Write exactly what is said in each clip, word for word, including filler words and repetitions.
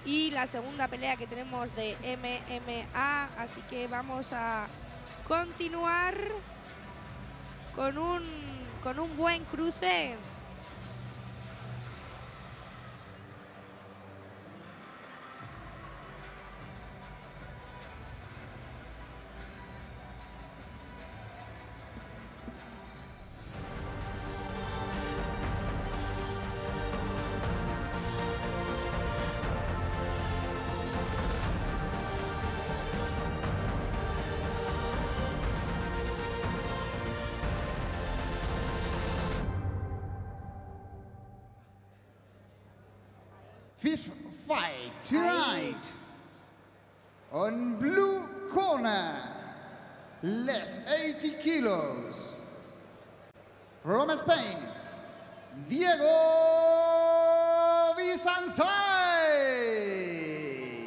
y la segunda pelea que tenemos de M M A, así que vamos a continuar con un, con un buen cruce. Fifth fight tonight. On blue corner, less eighty kilos. From Spain, Diego Visanzay.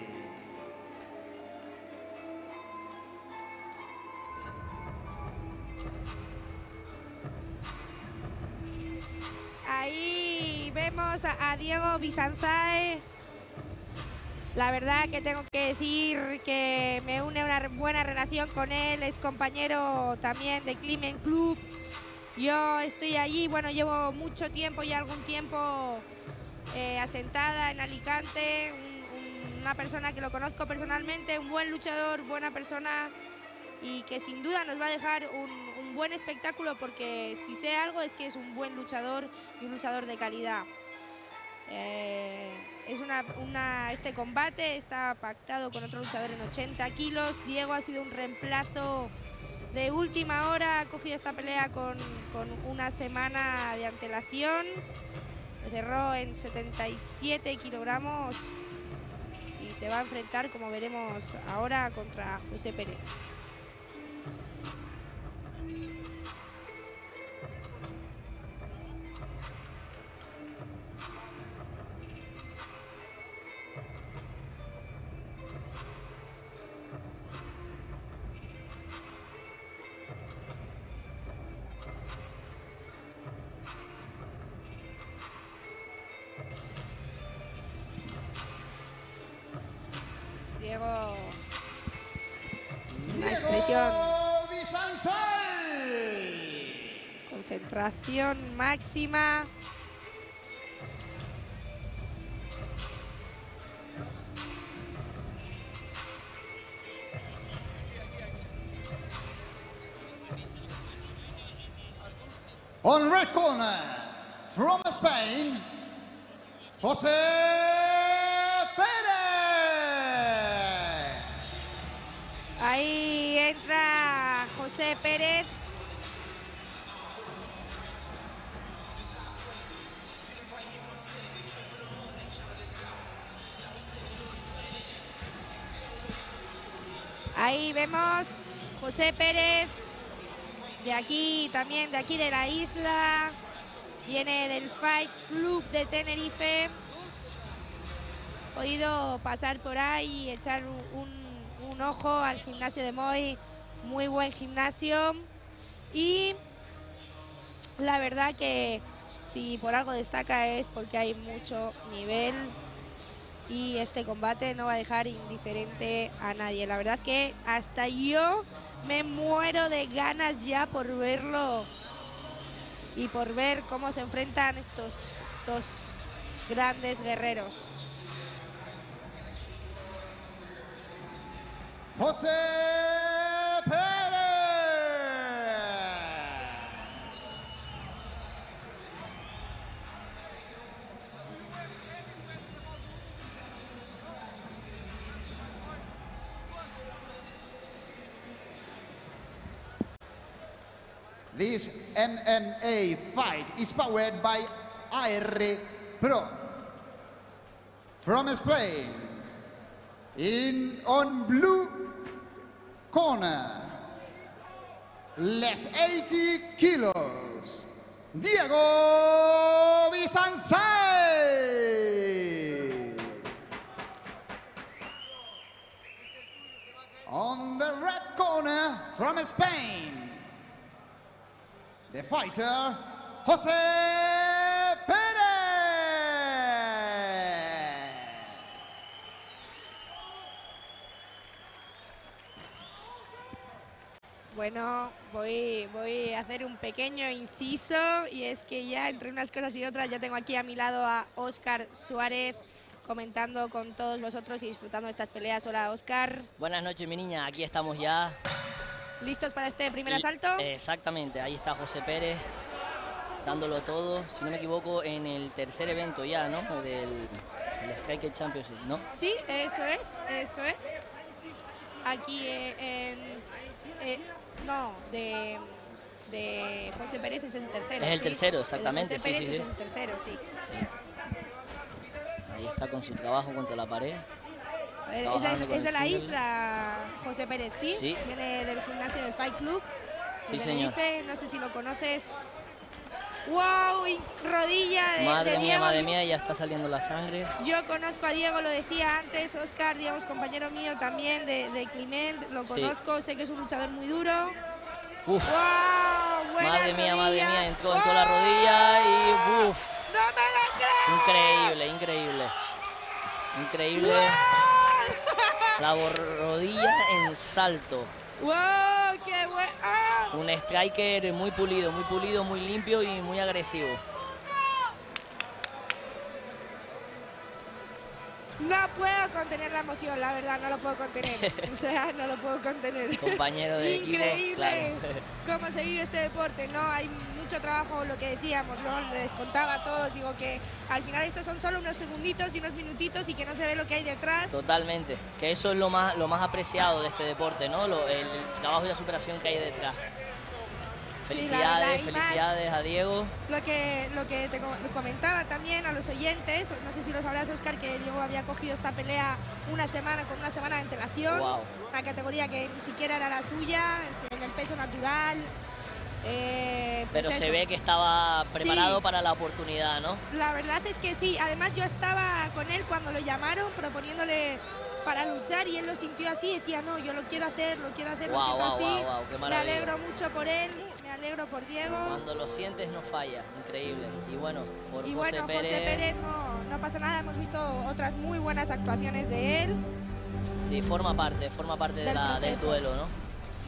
Ahí vemos a, a Diego Visanzay. La verdad que tengo que decir que me une una buena relación con él, es compañero también de Climen Club. Yo estoy allí, bueno, llevo mucho tiempo, ya algún tiempo eh, asentada en Alicante, un, un, una persona que lo conozco personalmente, un buen luchador, buena persona y que sin duda nos va a dejar un, un buen espectáculo, porque si sé algo es que es un buen luchador y un luchador de calidad. Eh, es una, una, este combate está pactado con otro luchador en ochenta kilos. Diego ha sido un reemplazo de última hora, ha cogido esta pelea con, con una semana de antelación. Se cerró en setenta y siete kilogramos y se va a enfrentar, como veremos ahora, contra José Pérez. Diego, una expresión, concentración máxima. On red corner, from Spain, José Pérez. Ahí entra José Pérez. Ahí vemos José Pérez, de aquí también, de aquí de la isla, viene del Fight Club de Tenerife. He podido pasar por ahí y echar un, un ojo al gimnasio de Moy, muy buen gimnasio. Y la verdad que si por algo destaca es porque hay mucho nivel y este combate no va a dejar indiferente a nadie. La verdad que hasta yo me muero de ganas ya por verlo y por ver cómo se enfrentan estos dos grandes guerreros. José Pérez. This M M A fight is powered by A R Pro. From Spain, in on blue corner, less eighty kilos, Diego Visanzay. On the red corner, from Spain, the fighter, José. Bueno, voy, voy a hacer un pequeño inciso y es que ya entre unas cosas y otras ya tengo aquí a mi lado a Óscar Suárez comentando con todos vosotros y disfrutando de estas peleas. Hola, Óscar. Buenas noches, mi niña. Aquí estamos ya. ¿Listos para este primer Y- asalto? Exactamente. Ahí está José Pérez dándolo todo. Si no me equivoco, en el tercer evento ya, ¿no? Del, del Striker Championship, ¿no? Sí, eso es, eso es. Aquí eh, en... eh, no, de, de José Pérez es el tercero. Es el sí. tercero, exactamente, El de José sí, Pérez sí, es el tercero, sí. Ahí está con su trabajo contra la pared. A ver, es, Trabajando de, con es de el la single. isla José Pérez, ¿sí? Sí. Viene del gimnasio del Fight Club. Sí, de señor. Tenerife, no sé si lo conoces. ¡Wow! y Rodilla de, Madre de mía, Diego. madre mía, ya está saliendo la sangre. Yo conozco a Diego, lo decía antes, Óscar, digamos, compañero mío también de, de Climent, lo Sí. conozco, sé que es un luchador muy duro. Uf, ¡Wow! Buena madre mía, madre rodilla. mía, entró, entró la rodilla y ¡Wow! uf. ¡No me lo creo! Increíble, increíble. Increíble. La bor- rodilla en salto. ¡Wow! ¡Qué bueno! ¡Ah! Un striker muy pulido, muy pulido, muy limpio y muy agresivo. No puedo contener la emoción, la verdad, no lo puedo contener. O sea, no lo puedo contener. Compañero de equipo, Increíble claro. cómo se vive este deporte, ¿no? Hay mucho trabajo, lo que decíamos, ¿no? Les contaba a todos, digo que al final estos son solo unos segunditos y unos minutitos y que no se ve lo que hay detrás. Totalmente. Que eso es lo más, lo más apreciado de este deporte, ¿no? Lo- el trabajo y la superación que hay detrás. Sí, la Felicidades, verdad, y más- felicidades a Diego. Lo que, lo que te co- comentaba también a los oyentes, no sé si lo sabrás, Óscar, que Diego había cogido esta pelea una semana con una semana de antelación, Wow. una categoría que ni siquiera era la suya, en el peso natural. eh, pues Pero se eso. ve que estaba preparado Sí. para la oportunidad, ¿no? La verdad es que sí, además yo estaba con él cuando lo llamaron proponiéndole para luchar y él lo sintió así, decía, no, yo lo quiero hacer, lo quiero hacer, lo Guau, siento guau, así. guau, guau, qué Me maravilla. alegro mucho por él, me alegro por Diego. Cuando lo sientes no falla, increíble. Y bueno, por Y José bueno, Pérez, José Pérez no, no pasa nada, hemos visto otras muy buenas actuaciones de él. sí, forma parte, forma parte de Del la- del proceso. duelo, ¿no?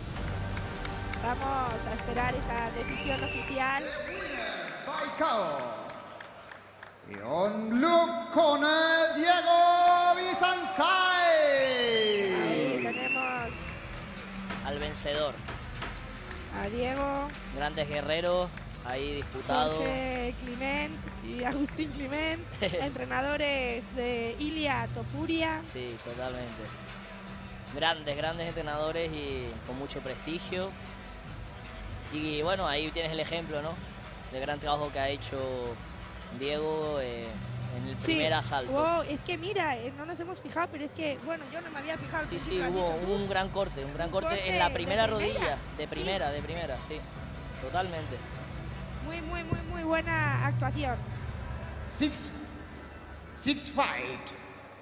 Vamos a esperar esta decisión oficial. By K O. Y on blue corner, Diego Ahí Bisanzai. tenemos Al vencedor. a Diego, Grandes guerreros, ahí disputado. Jorge Climent y Agustín Climent, entrenadores de Ilia Topuria. Sí, totalmente. Grandes, grandes entrenadores y con mucho prestigio. Y bueno, ahí tienes el ejemplo, ¿no? Del gran trabajo que ha hecho Diego eh, en el Sí. primer asalto. Wow, es que mira, eh, no nos hemos fijado, pero es que, bueno, yo no me había fijado. al Sí, sí, principio, has hubo, dicho tú. hubo un gran corte, un gran Un corte, corte en la de primera primera, rodilla. De sí. primera, de primera, sí. Totalmente. Muy, muy, muy, muy buena actuación. Six, six fight.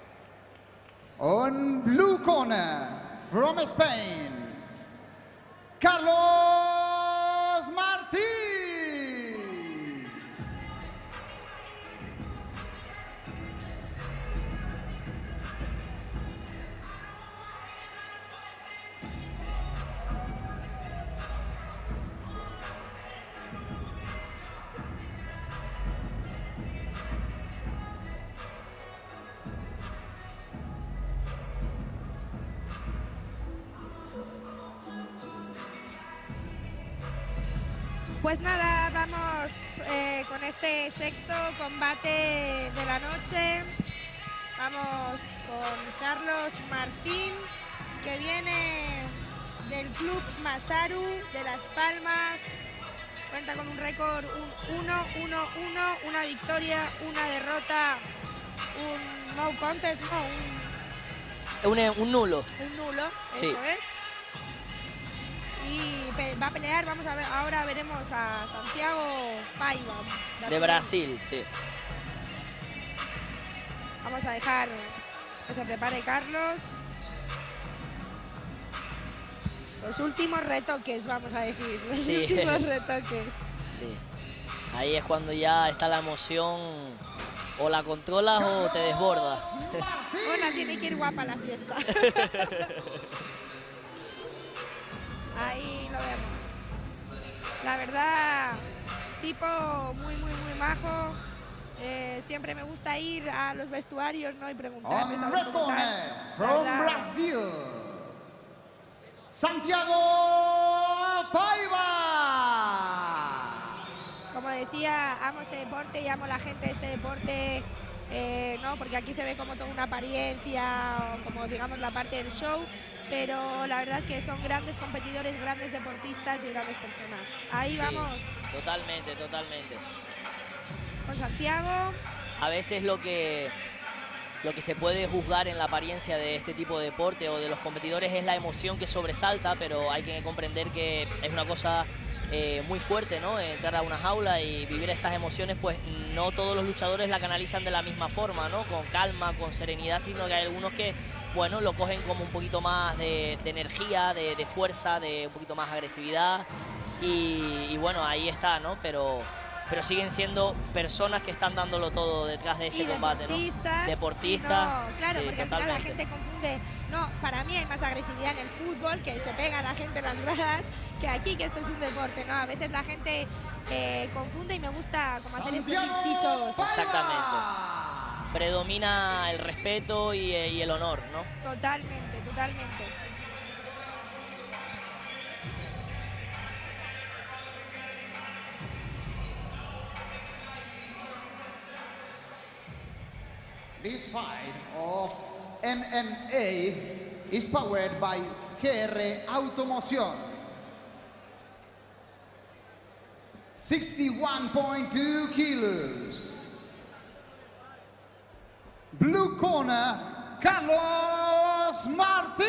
On blue corner, from Spain, Carlos Martín. Pues nada, vamos eh, con este sexto combate de la noche. Vamos con Carlos Martín, que viene del club Masaru de Las Palmas. Cuenta con un récord uno uno uno, una victoria, una derrota, un no contest, no, un Un, un nulo. un nulo, Sí. eso es. Y pe- va a pelear, vamos a ver, ahora veremos a Santiago Paiva. De Brasil, sí. Vamos a dejar que se prepare Carlos. Los últimos retoques, vamos a decir, los Sí. últimos retoques. Sí. Ahí es cuando ya está la emoción, o la controlas o te desbordas. Bueno, tiene que ir guapa la fiesta. Ahí lo tipo muy, muy, muy majo. Eh, siempre me gusta ir a los vestuarios, ¿no? Y preguntarles On a ver red cómo corner están. from La verdad, Brazil, Santiago Paiva. como decía, amo este deporte y amo la gente de este deporte, eh, ¿no? Porque aquí se ve como toda una apariencia, o como digamos la parte del show, pero la verdad que son grandes competidores, grandes deportistas y grandes personas. Ahí Sí, vamos totalmente, totalmente. con Santiago. A veces lo que, lo que se puede juzgar en la apariencia de este tipo de deporte o de los competidores es la emoción que sobresalta, pero hay que comprender que es una cosa eh, muy fuerte, ¿no? Entrar a una jaula y vivir esas emociones, pues no todos los luchadores la canalizan de la misma forma, ¿no? Con calma, con serenidad, sino que hay algunos que, bueno, lo cogen como un poquito más de, de energía, de, de fuerza, de un poquito más agresividad y, y bueno, ahí está, ¿no? Pero... pero siguen siendo personas que están dándolo todo detrás de ese Y combate, deportistas, ¿no? Deportistas. No, claro, sí, porque al final la totalmente. gente confunde. No, para mí hay más agresividad en el fútbol, que se pega a la gente en las gradas, que aquí, que esto es un deporte, ¿no? A veces la gente eh, confunde y me gusta como hacer estos Santiago incisos. Paiva. Exactamente. Predomina el respeto y, eh, y el honor, ¿no? Totalmente, totalmente. This fight of M M A is powered by G R Automoción. sixty-one point two kilos. Blue corner, Carlos Martí.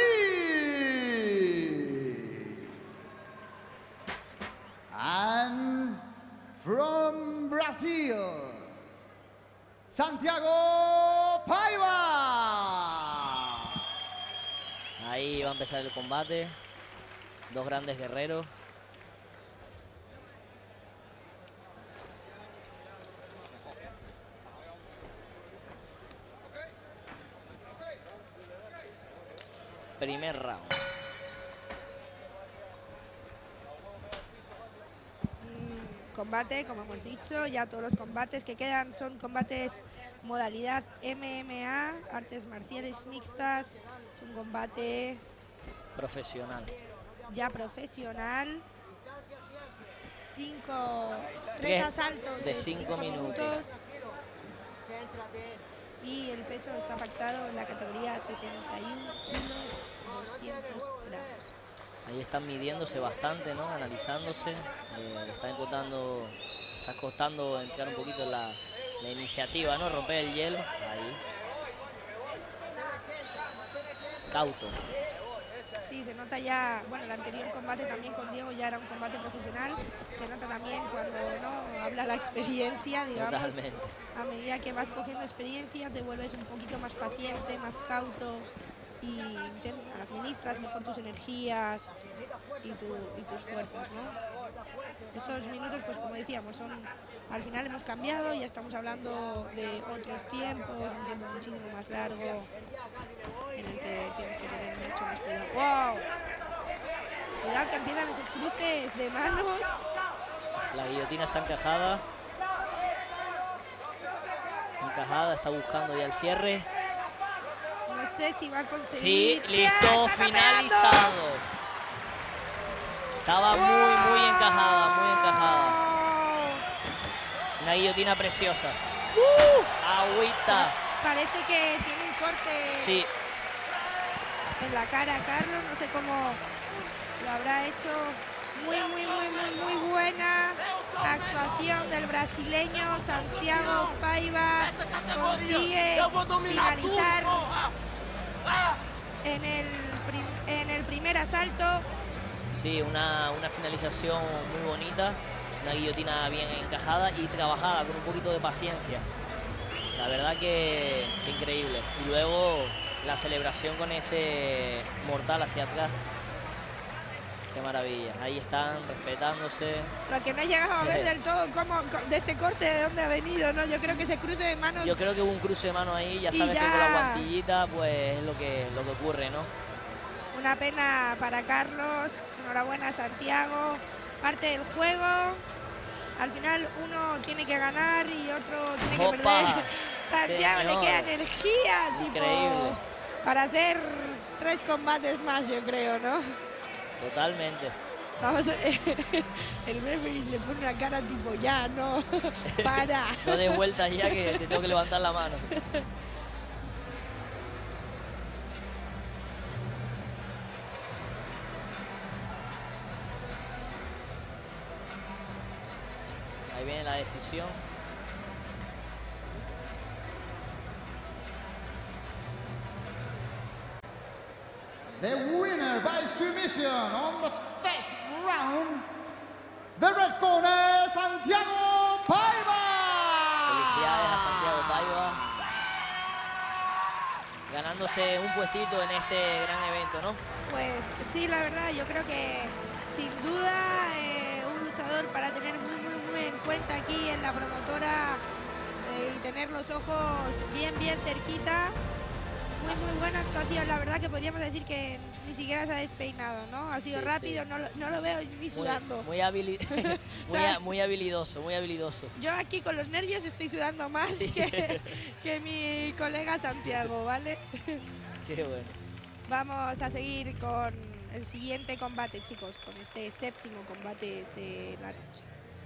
And from Brazil, Santiago Paiva. Ahí va a empezar el combate. Dos grandes guerreros. Primer round. Mm, combate, como hemos dicho, ya todos los combates que quedan son combates modalidad M M A, artes marciales mixtas. Es un combate Profesional. ya profesional. Cinco, tres Tres asaltos de cinco minutos. Y el peso está pactado en la categoría sesenta y uno kilos, doscientos gramos. Ahí están midiéndose bastante, ¿no? Analizándose. Eh, le están costando, está costando entrar un poquito en la, la iniciativa, ¿no? Romper el hielo. Ahí. Cauto. Sí, se nota ya, bueno, el anterior combate también con Diego ya era un combate profesional. Se nota también cuando no habla la experiencia, digamos. Totalmente. A medida que vas cogiendo experiencia te vuelves un poquito más paciente, más cauto y intenta- administras mejor tus energías y, tu, y tus fuerzas, ¿no? Estos minutos, pues como decíamos, son, al final hemos cambiado, ya estamos hablando de otros tiempos, un tiempo muchísimo más largo en el que tienes que tener mucho más cuidado. ¡Wow! Cuidado que empiezan esos cruces de manos. La guillotina está encajada. Encajada, está buscando ya el cierre. No sé si va a conseguir. Sí, ¡Ya! listo, ¡Está finalizado. capeando! Estaba muy, muy encajada, muy encajada. ¡Wow! Una guillotina preciosa. Agüita. Parece que tiene un corte Sí, en la cara a Carlos, no sé cómo lo habrá hecho. Muy, muy, muy, muy, muy buena actuación del brasileño Santiago Paiva. Consigue finalizar en el, prim- en el primer asalto. sí, una, una finalización muy bonita. Una guillotina bien encajada y trabajada con un poquito de paciencia. La verdad que, que increíble. Y luego la celebración con ese mortal hacia atrás. Qué maravilla. Ahí están respetándose. Lo que no he llegado a ver del todo cómo, de ese corte de dónde ha venido, ¿no? Yo creo que ese cruce de manos. Yo creo que hubo un cruce de mano ahí. Ya Y sabes ya. que con la guantillita pues es lo que, lo que ocurre, ¿no? Una pena para Carlos. Enhorabuena, Santiago. Parte del juego. al final uno tiene que ganar y otro tiene que Opa, perder. Santiago señor. le queda energía, Increíble. tipo, para hacer tres combates más, yo creo, ¿no? Totalmente. Vamos, a- el referee le pone una cara tipo, ya, no, para. No des vueltas ya que te tengo que levantar la mano. Ahí viene la decisión. The winner by submission on the first round, the red corner, Santiago Paiva. Felicidades a Santiago Paiva. Ganándose un puestito en este gran evento, ¿no? Pues sí, la verdad, yo creo que sin duda eh, un luchador para tener muy, muy, muy en cuenta aquí en la promotora eh, y tener los ojos bien, bien cerquita. Muy, muy buena actuación, la verdad que podríamos decir que ni siquiera se ha despeinado, ¿no? Ha sido Sí, rápido, sí. No, lo, no lo veo ni Muy, sudando. muy, habili muy, O sea, ha- muy habilidoso, muy habilidoso. Yo aquí con los nervios estoy sudando más Sí. que, que mi colega Santiago, ¿vale? Qué bueno. Vamos a seguir con el siguiente combate, chicos, con este séptimo combate de la noche.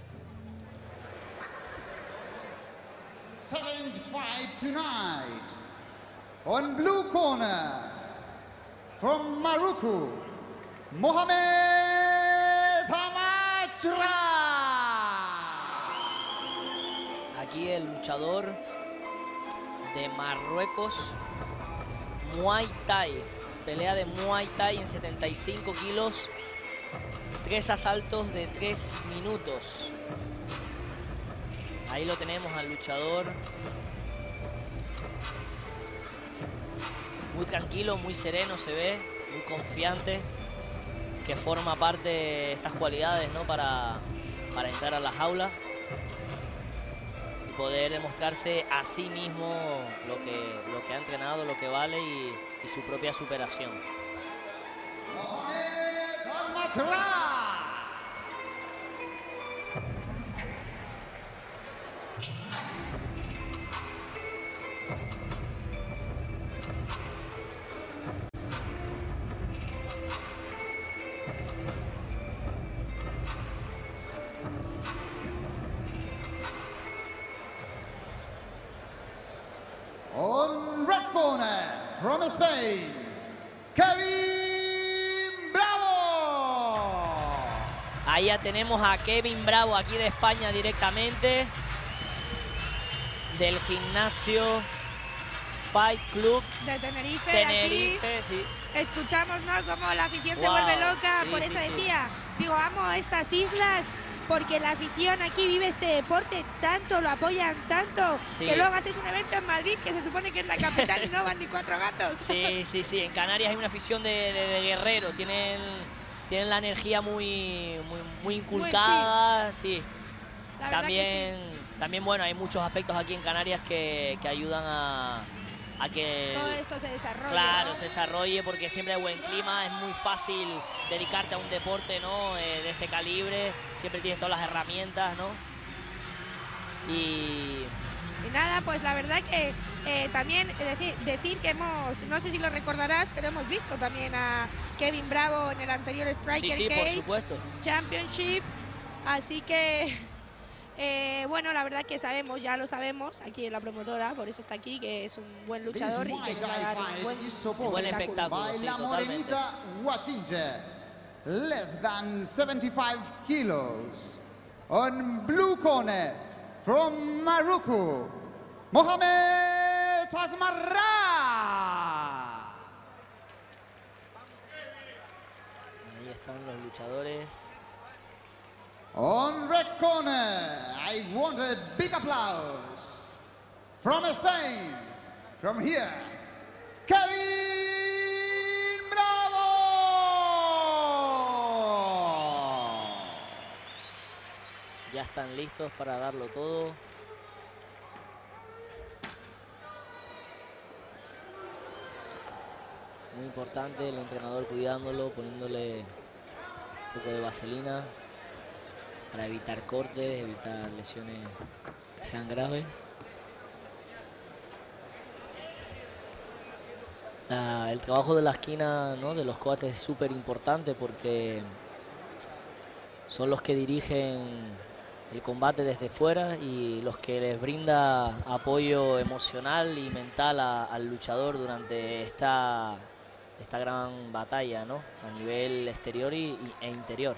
Seventh fight tonight. On blue corner, from Morocco, Mohamed Hamachra. Aquí el luchador de Marruecos, Muay Thai. Pelea de Muay Thai en setenta y cinco kilos. Tres asaltos de tres minutos. Ahí lo tenemos al luchador. Muy tranquilo, muy sereno se ve, muy confiante, que forma parte de estas cualidades, ¿no? para, para entrar a la jaula y poder demostrarse a sí mismo lo que, lo que ha entrenado, lo que vale y, y su propia superación. Mohamed Hamachra. On red corner, from Spain, Kevin Bravo. Ahí ya tenemos a Kevin Bravo, aquí de España directamente, del gimnasio Fight Club De Tenerife, Tenerife, aquí sí. escuchamos, ¿no? Cómo la afición se Wow, vuelve loca, sí, por sí, eso sí. decía, digo, amo estas islas, porque la afición aquí vive este deporte tanto, lo apoyan tanto, Sí. que luego haces un evento en Madrid, que se supone que es la capital y no van ni cuatro gatos. Sí, sí, sí. En Canarias hay una afición de, de, de guerrero. Tienen, tienen la energía muy, muy, muy inculcada. Sí. La verdad También, que también, bueno, hay muchos aspectos aquí en Canarias que, que ayudan a, a que sí. Todo esto se desarrolla. claro, ¿no? se desarrolle porque siempre hay buen clima. Es muy fácil dedicarte a un deporte, ¿no? Eh, de este calibre. Siempre tienes todas las herramientas, ¿no? Y Y nada, pues la verdad que eh, también es decir, decir que hemos, no sé si lo recordarás, pero hemos visto también a Kevin Bravo en el anterior Striker sí, sí, por Cage supuesto. Championship, así que eh, bueno, la verdad que sabemos, ya lo sabemos aquí en la promotora, por eso está aquí, que es un buen This luchador y que Muay nos va a Thai dar un fight buen, is supported Buen espectáculo. by sí, La totalmente. Morenita Wachinche, less than seventy-five kilos. On blue corner, from Morocco, Mohamed Hamachra. Ahí están los luchadores. On red corner, I want a big applause from Spain, from here, Kevin Bravo. Ya están listos para darlo todo. Muy importante el entrenador cuidándolo, poniéndole un poco de vaselina. para evitar cortes, evitar lesiones que sean graves. La, el trabajo de la esquina, ¿no?, de los coates es súper importante porque son los que dirigen el combate desde fuera y los que les brinda apoyo emocional y mental a, al luchador durante esta, esta gran batalla, ¿no?, a nivel exterior y, y, e interior.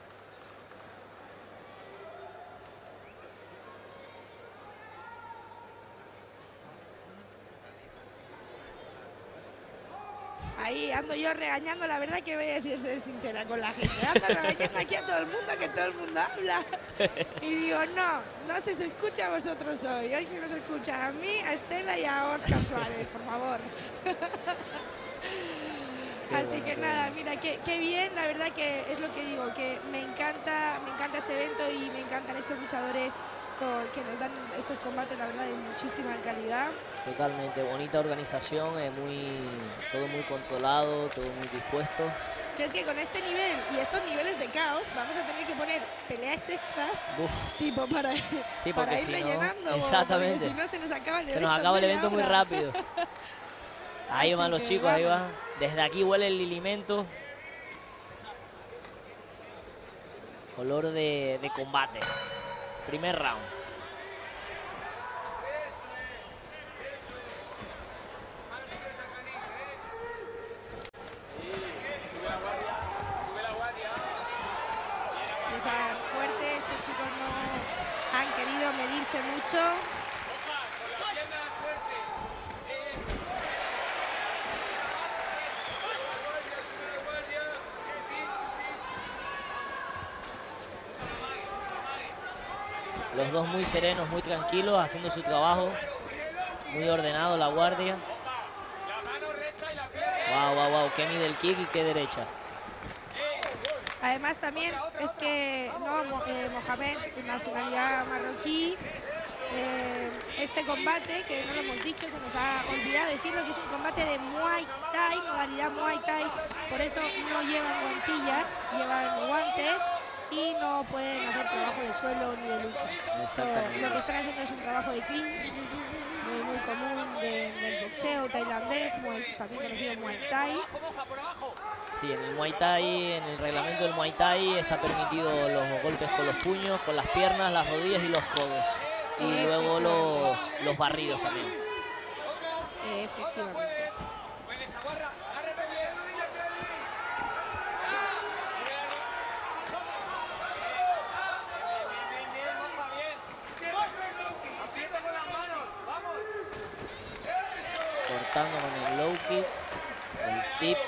Ahí ando yo regañando, la verdad que voy a decir, ser sincera con la gente. Ando regañando aquí a todo el mundo, que todo el mundo habla. Y digo, no, no se os escucha a vosotros hoy. Hoy se nos escucha a mí, a Estela y a Óscar Suárez, por favor. Así que nada, mira, qué, qué bien, la verdad que es lo que digo, que me encanta, me encanta este evento y me encantan estos luchadores con, que nos dan estos combates, la verdad, de muchísima calidad. Totalmente, bonita organización, eh, muy, todo muy controlado, todo muy dispuesto. Que es que con este nivel y estos niveles de caos vamos a tener que poner peleas extras, Uf. tipo para, Sí, para ir si rellenando, no, exactamente. porque si no se nos acaba el se evento. nos acaba el evento muy rápido. Ahí van los chicos, ahí vamos. van. Desde aquí huele el alimento. Olor de, de combate. Primer round. Empiezan fuerte, estos chicos no han querido medirse mucho. Los dos muy serenos, muy tranquilos, haciendo su trabajo. Muy ordenado la guardia. Wow, wow, wow. Qué middle kick y qué derecha. Además también es que no, eh, Mohamed, nacionalidad marroquí, eh, este combate, que no lo hemos dicho, se nos ha olvidado decirlo, que es un combate de Muay Thai, modalidad Muay Thai, por eso no llevan guantillas, llevan guantes y no pueden hacer trabajo de suelo ni de lucha. So, lo que están haciendo es un trabajo de clinch, muy, muy común de, del boxeo tailandés, muy, también conocido Muay Thai. Sí, en el Muay Thai, en el reglamento del Muay Thai está permitido los golpes con los puños, con las piernas, las rodillas y los codos. Y luego los, los barridos también. Efectivamente. Cortando con el low kick, el tip.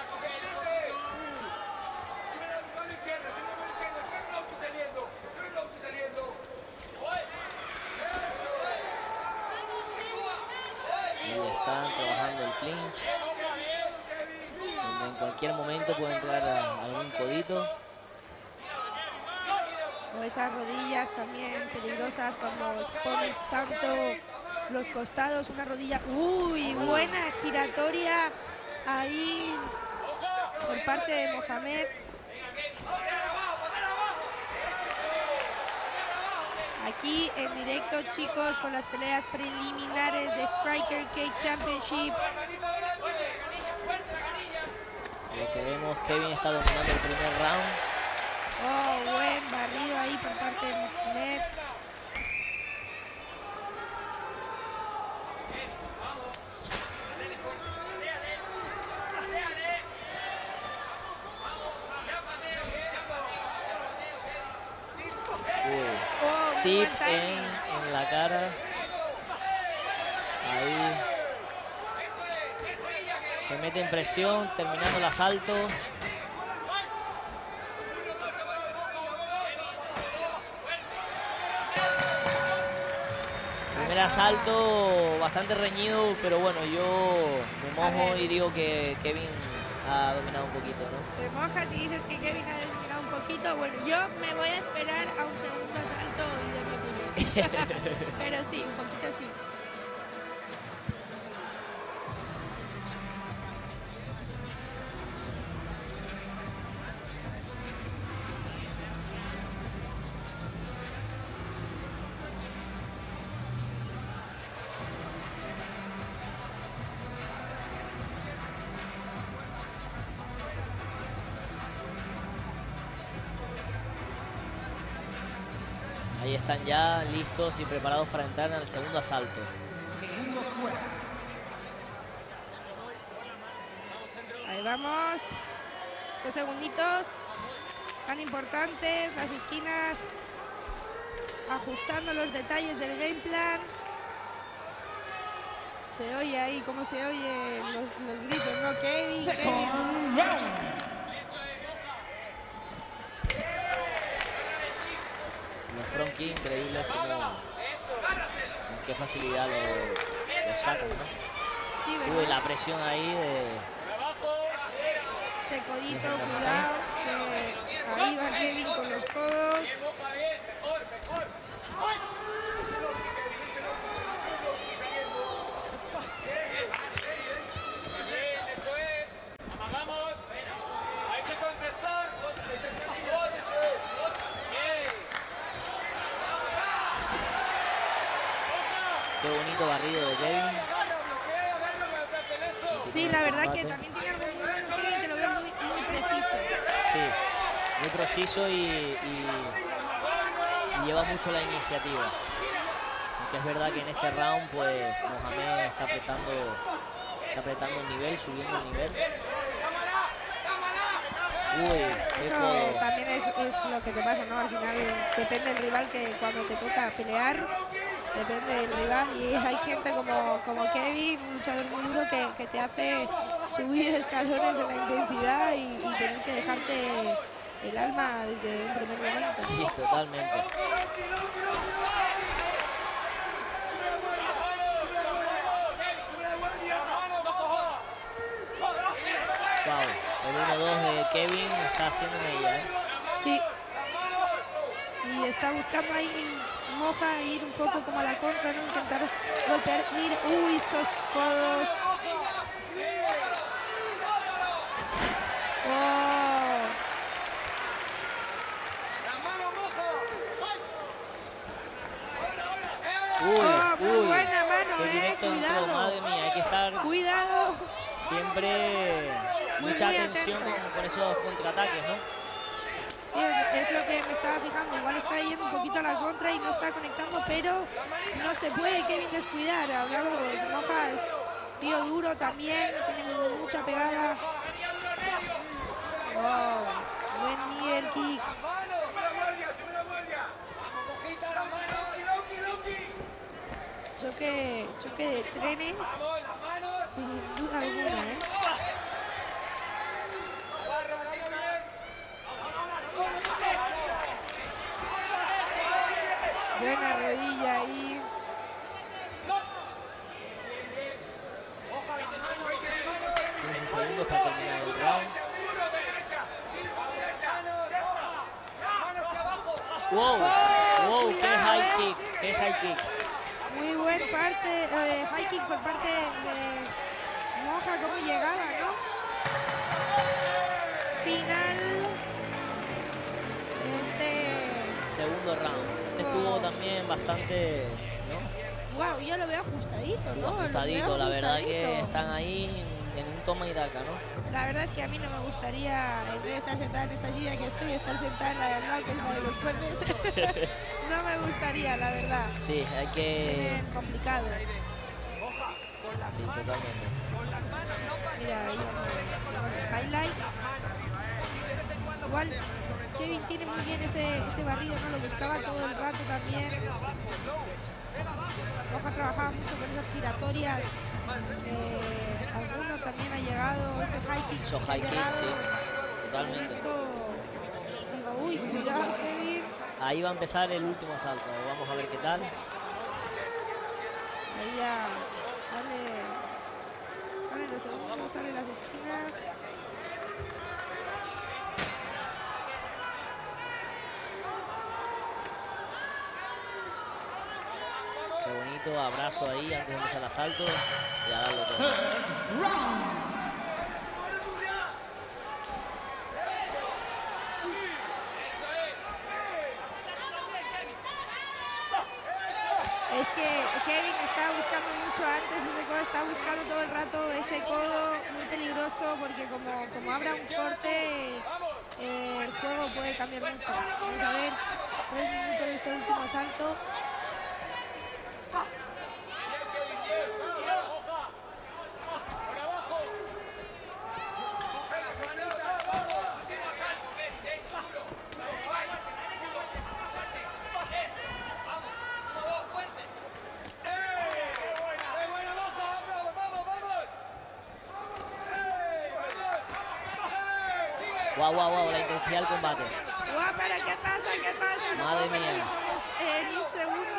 Están trabajando el clinch, donde en cualquier momento puede entrar a algún codito. O esas rodillas también peligrosas cuando expones tanto los costados, una rodilla, uy, buena giratoria ahí por parte de Mohamed. Aquí en directo, chicos, con las peleas preliminares de Striker Cage Championship. Lo que vemos, Kevin está dominando el primer round. Oh, buen barrido ahí por parte de Mohamed. Oh, tip en, en la cara. Ahí. Se mete en presión, terminando el asalto. Primer asalto bastante reñido, pero bueno, yo me mojo y digo que Kevin ha dominado un poquito, ¿no? Te mojas y dices que Kevin ha dominado un poquito. Bueno, yo me voy a esperar a un segundo asalto y de mi opinión. Pero sí, un poquito sí. Ahí están ya listos y preparados para entrar en el segundo asalto. Ahí vamos. Dos segunditos tan importantes. Las esquinas. Ajustando los detalles del game plan. Se oye ahí cómo se oye los, los gritos, ¿no? Kevin, Kevin. Los front kick increíbles, como con qué facilidad lo, lo sacan, ¿no? Sí, ¿verdad? Uy, la presión ahí de... Ese codito, cuidado, que ahí va Kevin con los codos. Qué bonito barrido de Kevin. Sí, la verdad que también tiene algo muy bueno Kevin, que lo veo muy, muy preciso. Sí, muy preciso y, y, y lleva mucho la iniciativa. Aunque es verdad que en este round pues Mohamed está apretando, está apretando el nivel, subiendo el nivel. Uy, eso también es, es lo que te pasa, ¿no? Al final depende del rival, que cuando te toca pelear, depende del rival, y hay gente como, como Kevin, un luchador muy duro, que, que te hace subir escalones de la intensidad y, y tener que dejarte el alma desde un primer momento. Sí, totalmente. Wow, el uno dos de Kevin está haciendo en ella, ¿eh? Sí. Y está buscando ahí Moja ir un poco como a la contra, ¿no? Intentar golpear. Mira, uy, esos codos. Oh. Uy, oh, muy uy, buena mano, qué eh. directo Cuidado. entró, madre mía, hay que estar Cuidado. siempre Muy, mucha muy atención con, atento. con esos contraataques, ¿no? Sí, es lo que me estaba fijando. Igual está yendo un poquito a la contra y no está conectando, pero no se puede Kevin descuidar. Hablamos, Moja es tío duro también, tiene mucha pegada. Oh, buen middle kick. Choque, choque de trenes, sin duda alguna, ¿eh? Buena rodilla ahí. quince segundos para terminar el round. Wow, wow, qué high kick, qué high kick. Muy buen parte, eh, high kick por parte de Moja, cómo llegaba, ¿no? Final. Este. Segundo round. Este estuvo también bastante, ¿no? Wow, yo lo veo ajustadito, ¿no? Lo Ajustadito, veo la verdad que ajustadito. están ahí en un toma y daca, ¿no? La verdad es que a mí no me gustaría, en vez de estar sentada en esta silla que estoy, estar sentada en la de al lado, que es la de los jueces. No me gustaría, la verdad. Sí, hay que... Bien complicado. Sí, totalmente. Mira, ahí vamos, los highlights. Igual Kevin tiene muy bien ese, ese barrido, ¿no? Lo buscaba todo el rato también. Moja trabajaba mucho con esas giratorias. Eh, alguno también ha llegado, ese high kick. Esos high kicks, sí, totalmente. Esto, digo, uy, cuidado, Kevin. Ahí va a empezar el último asalto. Vamos a ver qué tal. Ahí ya sale, salen los segundos, salen las esquinas. Qué bonito abrazo ahí antes de empezar el asalto y a darlo todo. Es que Kevin está buscando mucho antes ese codo, está buscando todo el rato ese codo, muy peligroso, porque como, como abra un corte, eh, el juego puede cambiar mucho. Vamos a ver. tres minutos en este último asalto. Guau, guau, guau, la intensidad del combate. Guau, pero ¿qué pasa? ¿Qué pasa? No Madre puedo mía. parar los ojos en un segundo.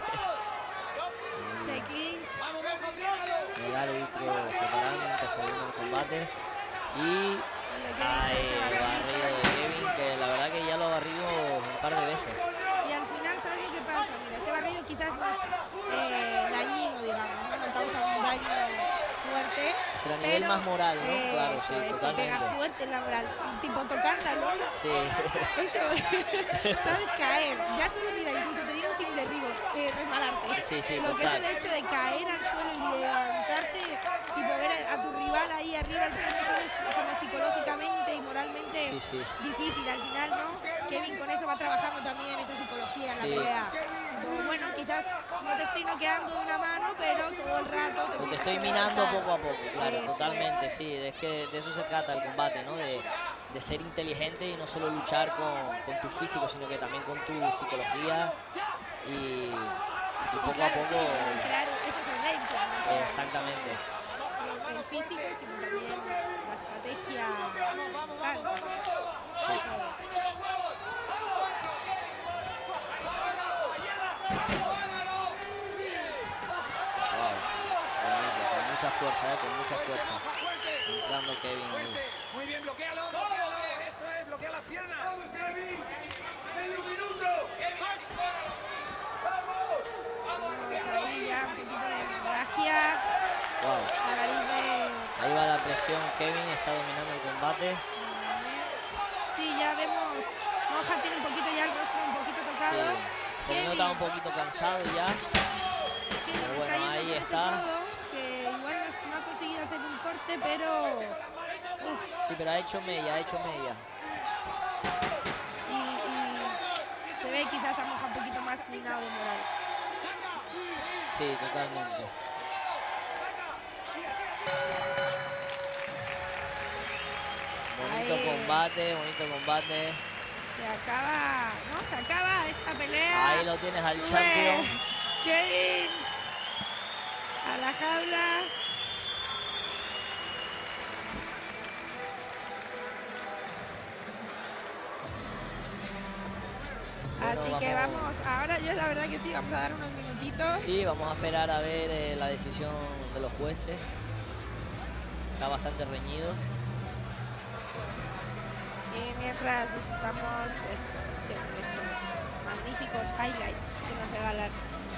Se clinch. El árbitro separando, intercediendo el combate. Y ahí el barrido de Kevin, que la verdad que ya lo ha barrido un par de veces. Y al final, ¿sabes lo que pasa? Mira, ese barrido quizás no es eh, dañino, digamos, no, no causa un daño fuerte. Pero a nivel más moral, ¿no? Eh, Claro, eso sí, es, te totalmente. pega fuerte en la moral. Tipo tocarla, ¿no? Sí. Eso, ¿sabes? Caer. Ya solo, mira, incluso te digo sin derribo, eh, resbalarte. Sí, sí, Lo que es total. el hecho de caer al suelo y levantarte, tipo ver a, a tu rival ahí arriba del suelo es como psicológicamente y moralmente Sí, sí. difícil. Al final, ¿no? Kevin con eso va trabajando también esa psicología en la Sí. pelea. Como, bueno, quizás no te estoy noqueando de una mano, pero todo el rato te, Pues te tienes estoy que minando levantar. poco a poco, claro, Eso totalmente, es. sí. Es que de eso se trata el combate, ¿no? De, de ser inteligente y no solo luchar con, con tu físico, sino que también con tu psicología y, y Y poco a claro, poco. sí, claro, eso es el game plan, al final, Exactamente. no solo el físico, sino también la estrategia mental. Sí. Wow. Bonito, con mucha fuerza, ¿eh? Con mucha fuerza. Entrando Kevin ahí. Muy bien, bloquealo, bloquealo. Eso es, bloquea las piernas. ¡Vamos, Kevin! ¡Medio minuto! ¡Vamos! Vamos ahí ya, un poquito de hemorragia. Wow. A raíz de... Ahí va la presión, Kevin está dominando el combate. Sí, ya vemos, Moja tiene un poquito ya el rostro un poquito tocado. Sí. Se nota un poquito cansado ya. Kevin Pero está bueno, yendo ahí por ese está. codo, que igual no, no ha conseguido hacer un corte, pero... Uf, Sí, pero ha hecho mella, ha hecho mella. y, y se ve quizás a Moja un poquito más minado de moral. Sí, totalmente. Bonito Ahí. combate, bonito combate. Se acaba, ¿no? Se acaba esta pelea. Ahí lo tienes al Sube champion. Kevin a la jaula. Bueno, Así que vamos- vamos, ahora yo la verdad que sí, vamos a dar unos minutitos. Sí, vamos a esperar a ver eh, la decisión de los jueces. Está bastante reñido. Y mientras disfrutamos pues, siempre estos magníficos highlights que nos regalan.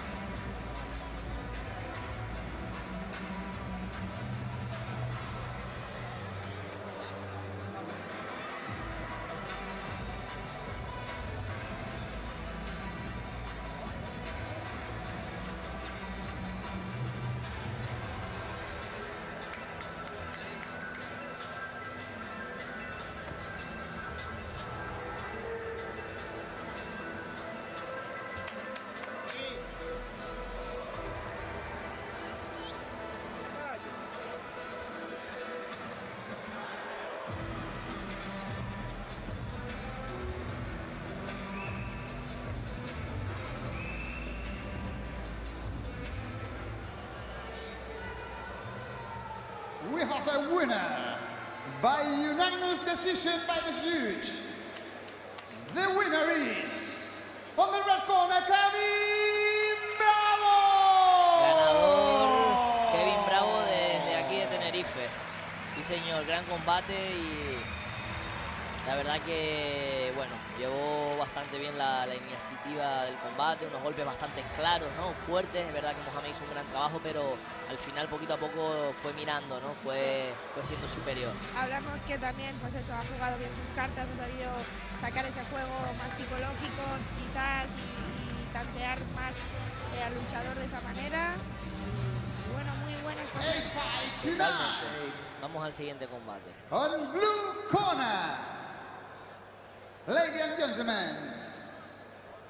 We have a winner by unanimous decision by the judge. The winner is, on the red corner, Kevin Bravo! Ganador Kevin Bravo desde aquí de Tenerife. Sí señor, gran combate y la verdad que, bueno, llevó bastante bien la, la iniciativa del combate, unos golpes bastante claros, ¿no? Fuertes, es verdad que Mohamed hizo un gran trabajo, pero al final poquito a poco fue mirando, ¿no? Fue, fue siendo superior. Hablamos que también, pues eso, ha jugado bien sus cartas, ha sabido sacar ese juego más psicológico, quizás, y, y tantear más eh, al luchador de esa manera. Y bueno, muy buenas A cosas. fight Totalmente. tonight. Vamos al siguiente combate. On blue corner, ladies and gentlemen,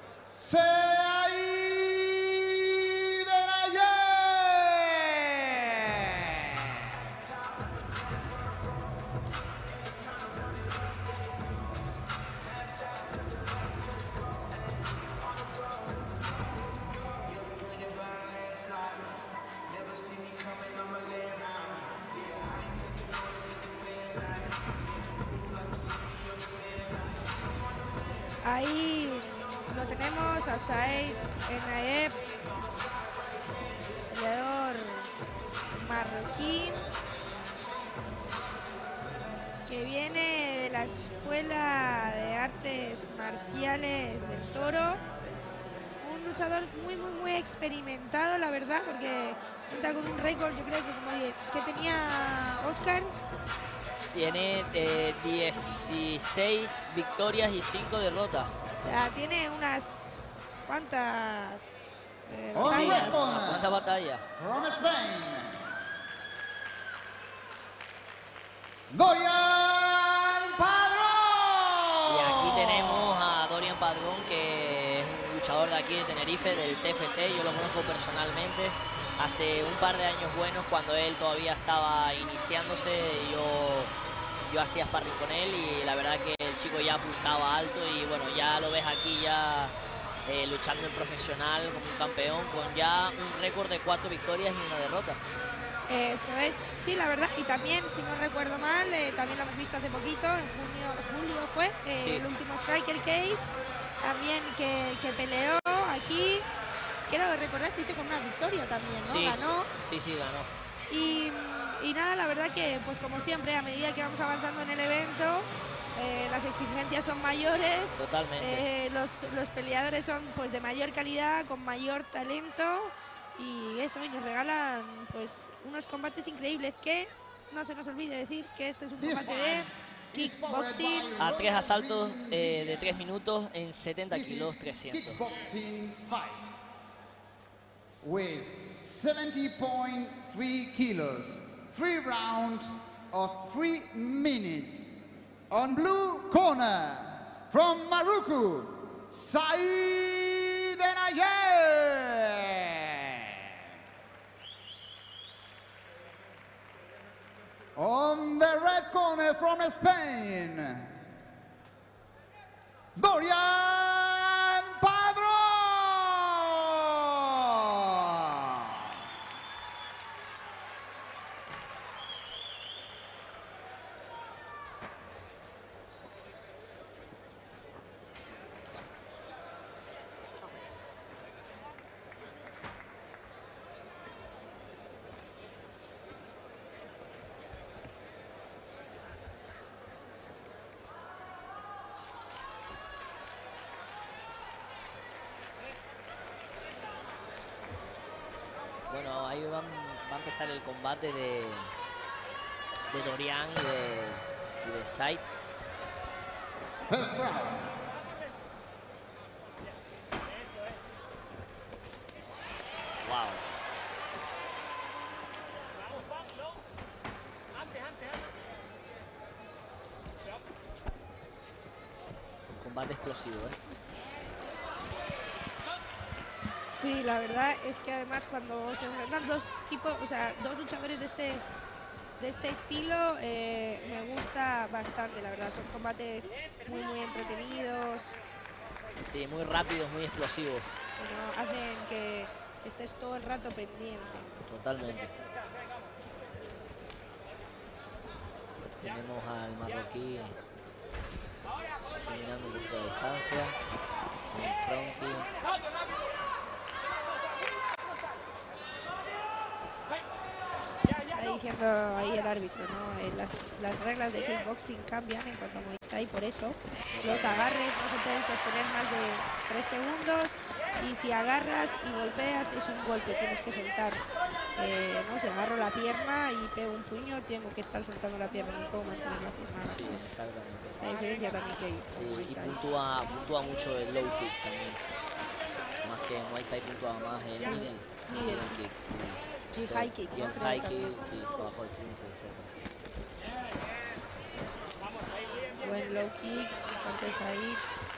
Ahí lo tenemos a Said Enaeb, peleador marroquí, que viene de la Escuela de Artes Marciales del Toro. Un luchador muy, muy, muy experimentado, la verdad, porque cuenta con un récord, yo creo que como diez, que tenía Oscar. Tiene eh, dieciséis victorias y cinco derrotas. O sea, tiene unas cuantas eh, Oh, batallas. bueno. ¿Cuántas batallas? From Spain, Dorian Padrón. Y aquí tenemos a Dorian Padrón, que es un luchador de aquí de Tenerife, del T F C. Yo lo conozco personalmente. Hace un par de años buenos, cuando él todavía estaba iniciándose, yo, yo hacía sparring con él y la verdad que el chico ya apuntaba alto y bueno, ya lo ves aquí ya eh, luchando en profesional como un campeón, con ya un récord de cuatro victorias y una derrota. Eso es, sí, la verdad, y también, si no recuerdo mal, eh, también lo hemos visto hace poquito, en junio, julio fue, eh, Sí. el último Striker Cage, también que, que peleó aquí, quiero recordar, se hizo con una victoria también, ¿no? Sí, Ganó. sí, sí, ganó. Y, y nada, la verdad que, pues como siempre, a medida que vamos avanzando en el evento, eh, las exigencias son mayores, Totalmente. eh, los, los peleadores son pues de mayor calidad, con mayor talento, y eso, y nos regalan pues unos combates increíbles, que no se nos olvide decir que este es un This combate de one is powered kickboxing. by A tres asaltos Royal eh, de tres minutos en setenta This kilos is trescientos. kickboxing fight with seventy point three kilos, three rounds of three minutes. On blue corner from Morocco, Said Enaeb. On the red corner from Spain, Dorian Padrón. Bueno, ahí van, va a empezar el combate de, de Dorian y de, y de Said. First round. Wow. Un combate explosivo, ¿eh? Sí, la verdad es que además cuando se enfrentan dos tipos, o sea, dos luchadores de este de este estilo, eh, me gusta bastante, la verdad. Son combates muy, muy entretenidos, Sí, muy rápidos, muy explosivos. bueno, hacen que estés todo el rato pendiente. Totalmente. Tenemos al marroquí dominando un poquito de distancia. El fronky. Está diciendo ahí el árbitro, ¿no? Eh, las, las reglas de kickboxing cambian en cuanto a Muay Thai, por eso los agarres no se pueden sostener más de tres segundos, y si agarras y golpeas es un golpe, tienes que soltar. Eh, no sé, agarro la pierna y pego un puño, tengo que estar soltando la pierna, no puedo mantener la pierna. Sí, exactamente. La diferencia también que hay con Sí, Muay y Thai. puntúa, puntúa mucho el low kick también. Más que en Muay Thai puntúa más el middle, Middle. middle kick. Y high kick, Y ¿no? el Creo high también. kick, sí, bajo el clinch, etcétera. Buen low kick, entonces ahí.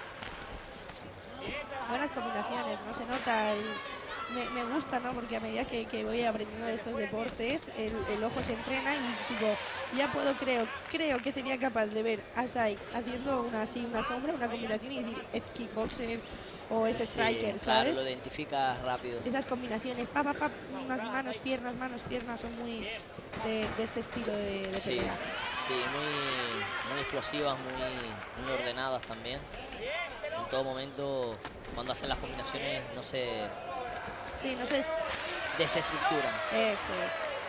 Buenas combinaciones, no se nota. El, me, me gusta, ¿no? Porque a medida que, que voy aprendiendo de estos deportes, el, el ojo se entrena y tipo, ya puedo, creo, creo que sería capaz de ver a Sai haciendo una así, una sombra, una combinación y decir es kickboxer o es Sí, striker, claro, ¿sabes? lo identificas rápido. Esas combinaciones, pa, pa, pa, unas manos, piernas, manos, piernas, son muy de, de este estilo de, de Sí, pelea. sí, muy, muy explosivas, muy, muy ordenadas también. en todo momento, cuando hacen las combinaciones, no se Sí, no sé. desestructuran. Eso es.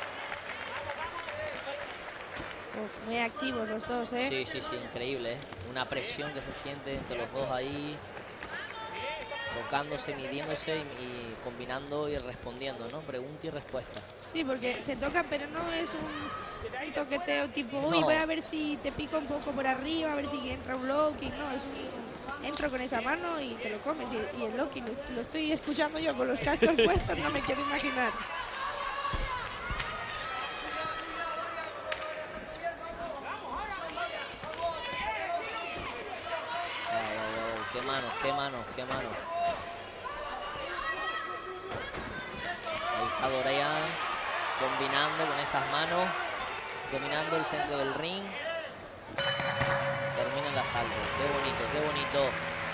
Uf, muy activos los dos, ¿eh? Sí, sí, sí, increíble, ¿eh? Una presión que se siente entre los dos ahí, tocándose, midiéndose y, y combinando y respondiendo, ¿no? Pregunta y respuesta. Sí, porque se tocan, pero no es un, un toqueteo tipo, uy, No. voy a ver si te pico un poco por arriba, a ver si entra un low kick. No, es un, entro con esa mano y te lo comes. Y, y el low kick lo, lo estoy escuchando yo con los cascos puestos, no me quiero imaginar. Qué manos, qué manos, qué manos. Ahí está Dorian combinando con esas manos, dominando el centro del ring. Termina el asalto. Qué bonito, qué bonito.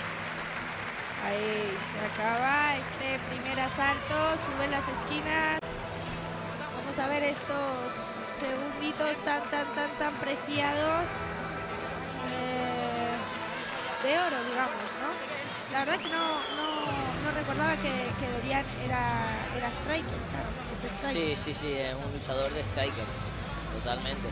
Ahí se acaba este primer asalto, sube las esquinas. Vamos a ver estos segunditos tan, tan, tan, tan preciados. Eh, de oro, digamos, ¿no? La verdad que no, no, no recordaba que, que Dorian era, era striker, claro, es striker. Sí, sí, sí, es un luchador de striker, totalmente.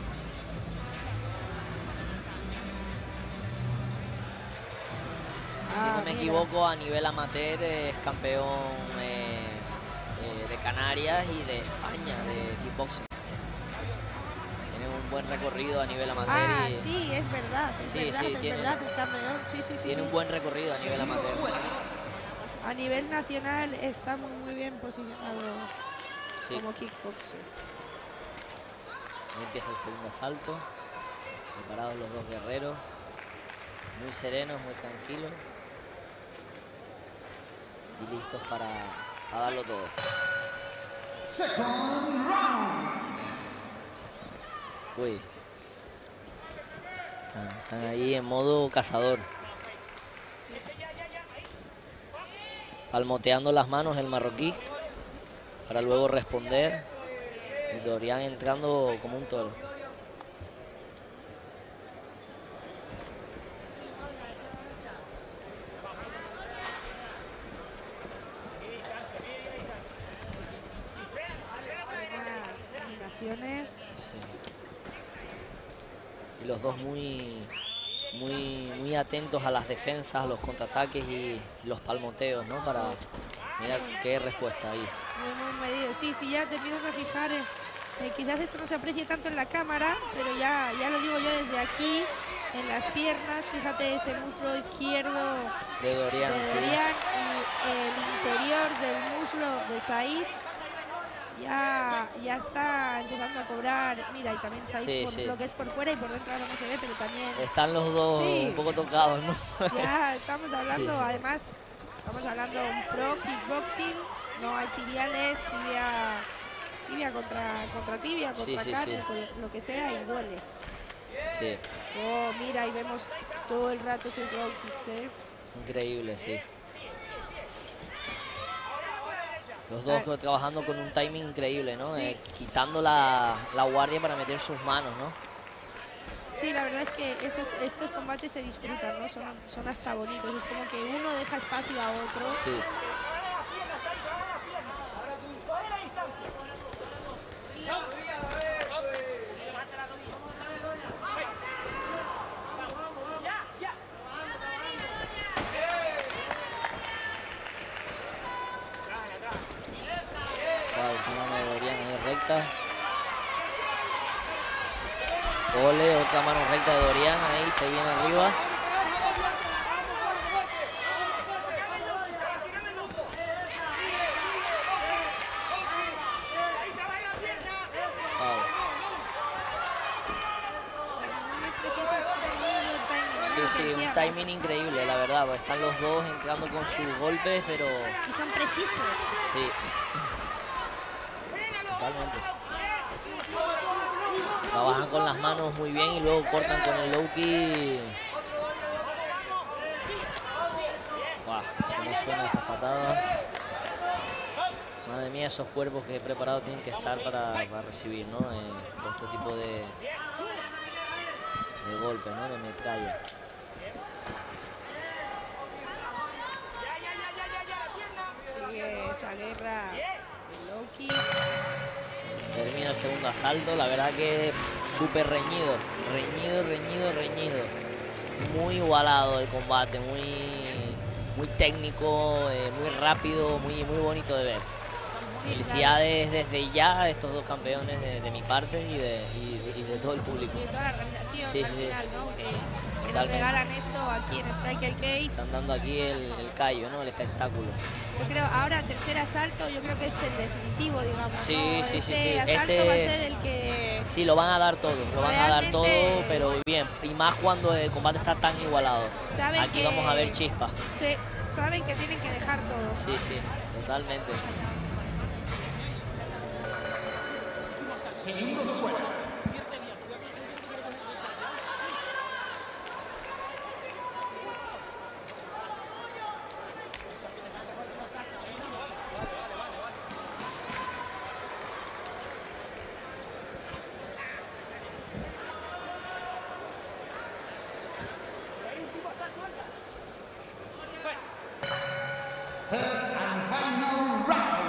Ah, si no me mira. equivoco, a nivel amateur es campeón eh, eh, de Canarias y de España de kickboxing. Tiene un buen recorrido a nivel amateur. Ah, y sí, es verdad, es Sí, verdad, sí, es tiene- verdad, el campeón, sí, sí, sí. tiene sí. un buen recorrido a nivel amateur. A nivel nacional está muy, muy bien posicionado Sí. como kickboxer. Ahí empieza el segundo asalto. Preparados los dos guerreros. Muy serenos, muy tranquilos. Y listos para, para darlo todo. Second round. Uy. Están, están ahí en modo cazador. Palmoteando las manos el marroquí. Para luego responder. Y Dorian entrando como un toro. Buenas sensaciones. Sí. Y los dos muy, muy, muy atentos a las defensas, a los contraataques y los palmoteos, ¿no? Para mirar qué respuesta ahí. Muy, muy medido. Sí, sí, ya te empiezas a fijar. eh, eh, quizás esto no se aprecie tanto en la cámara, pero ya, ya lo digo yo desde aquí, en las piernas. Fíjate ese muslo izquierdo De Dorian, de sí. Dorian y el interior del muslo de Said. Ya, ya está empezando a cobrar. Mira, y también Said Sí, por sí. lo que es por fuera y por dentro ahora no se ve, pero también Están los dos Sí. un poco tocados, ¿no? ya estamos hablando, Sí. además, estamos hablando de un pro kickboxing, no hay tibiales, tibia, tibia contra, contra tibia, contra Sí, sí, carne, sí. con lo que sea y duele. Sí, Oh, mira, y vemos todo el rato esos low kicks, ¿eh? increíble, sí. Los dos Ah. trabajando con un timing increíble, ¿no? Sí. Eh, quitando la, la guardia para meter sus manos, ¿no? Sí, la verdad es que eso- estos combates se disfrutan, ¿no? Son, son hasta bonitos, es como que uno deja espacio a otro. Sí. Wow, una mano de Dorian ahí recta. Ole, otra mano recta de Dorian, ahí se viene arriba. Wow. Muy precisos, muy buen timing, ¿no? Sí, Lo sí, que un decíamos. timing increíble, la verdad. Pues están los dos entrando con sus golpes, pero Y son precisos. sí. Totalmente. Trabajan con las manos muy bien y luego cortan con el low kick. Guau, cómo suena esa patada. Madre mía, esos cuerpos que he preparado tienen que estar para, para recibir, ¿no? Eh, todo este tipo de, de golpes, ¿no? De metralla. segundo asalto. La verdad que súper reñido, reñido, reñido, reñido. Muy igualado el combate, muy, muy técnico, eh, muy rápido, muy, muy bonito de ver. Sí, Felicidades claro. Desde ya a estos dos campeones de, de mi parte y de, y, y de todo el público. Y de toda la organización sí, al sí. final, ¿no? Eh, que nos regalan esto aquí en Striker Cage. Están dando aquí el, el callo, ¿no? El espectáculo. Yo creo, ahora tercer asalto, yo creo que es el definitivo, digamos. Sí, ¿no? sí, este sí, sí. asalto este... va a ser el que... Sí, lo van a dar todo, lo van a dar todo, pero bien. Y más cuando el combate está tan igualado. Aquí que... vamos a ver chispas. Sí, saben que tienen que dejar todo. Sí, sí, totalmente. Segundos fuera. Third and final round.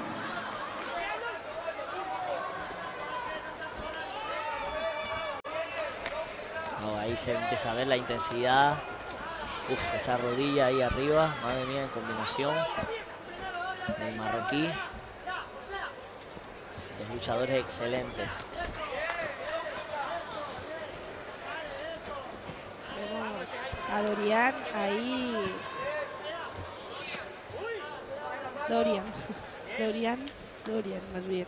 Oh, ahí se empieza a ver la intensidad. Uf, esa rodilla ahí arriba, madre mía, en combinación del marroquí. Dos luchadores excelentes. Vemos a Dorian ahí. Dorian. Dorian. Dorian, más bien.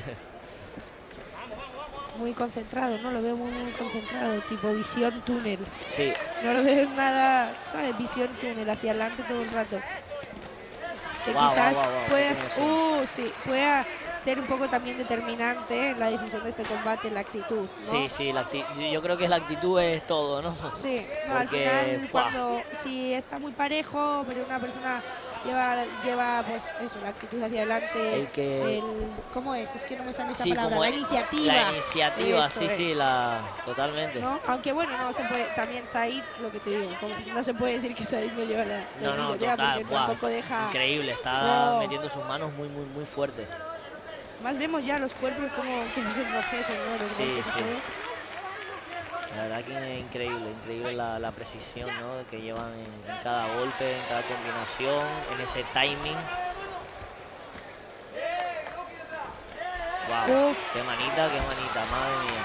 Muy concentrado, ¿no? Lo veo muy, muy concentrado, tipo visión túnel. Sí. No lo veo nada, ¿sabes? Visión túnel, hacia adelante todo el rato. Que wow, quizás wow, wow, wow. puedas, uh, sí, pueda ser un poco también determinante en la decisión de este combate, la actitud, ¿no? Sí, sí, la actitud, yo creo que la actitud es todo, ¿no? Sí, no, porque, al final, ¡fua! cuando, si está muy parejo, pero una persona lleva, lleva pues eso, la actitud hacia adelante, el que... el, ¿cómo es? Es que no me sale esa sí, palabra, como la iniciativa. La iniciativa, eso sí, es, sí, la, totalmente. ¿no? Aunque bueno, no se puede, también Said, lo que te digo, como, no se puede decir que Said no lleva la, la No, no, iniciativa total, porque ¡buah! tampoco deja... Increíble, está No. metiendo sus manos muy, muy, muy fuerte. Más vemos ya los cuerpos como, como se enrojecen, ¿no? Los Sí, golpes y sí. todo. La verdad que es increíble, increíble la, la precisión, ¿no? Que llevan en, en cada golpe, en cada combinación, en ese timing. Wow, Uf. qué manita, qué manita, madre mía.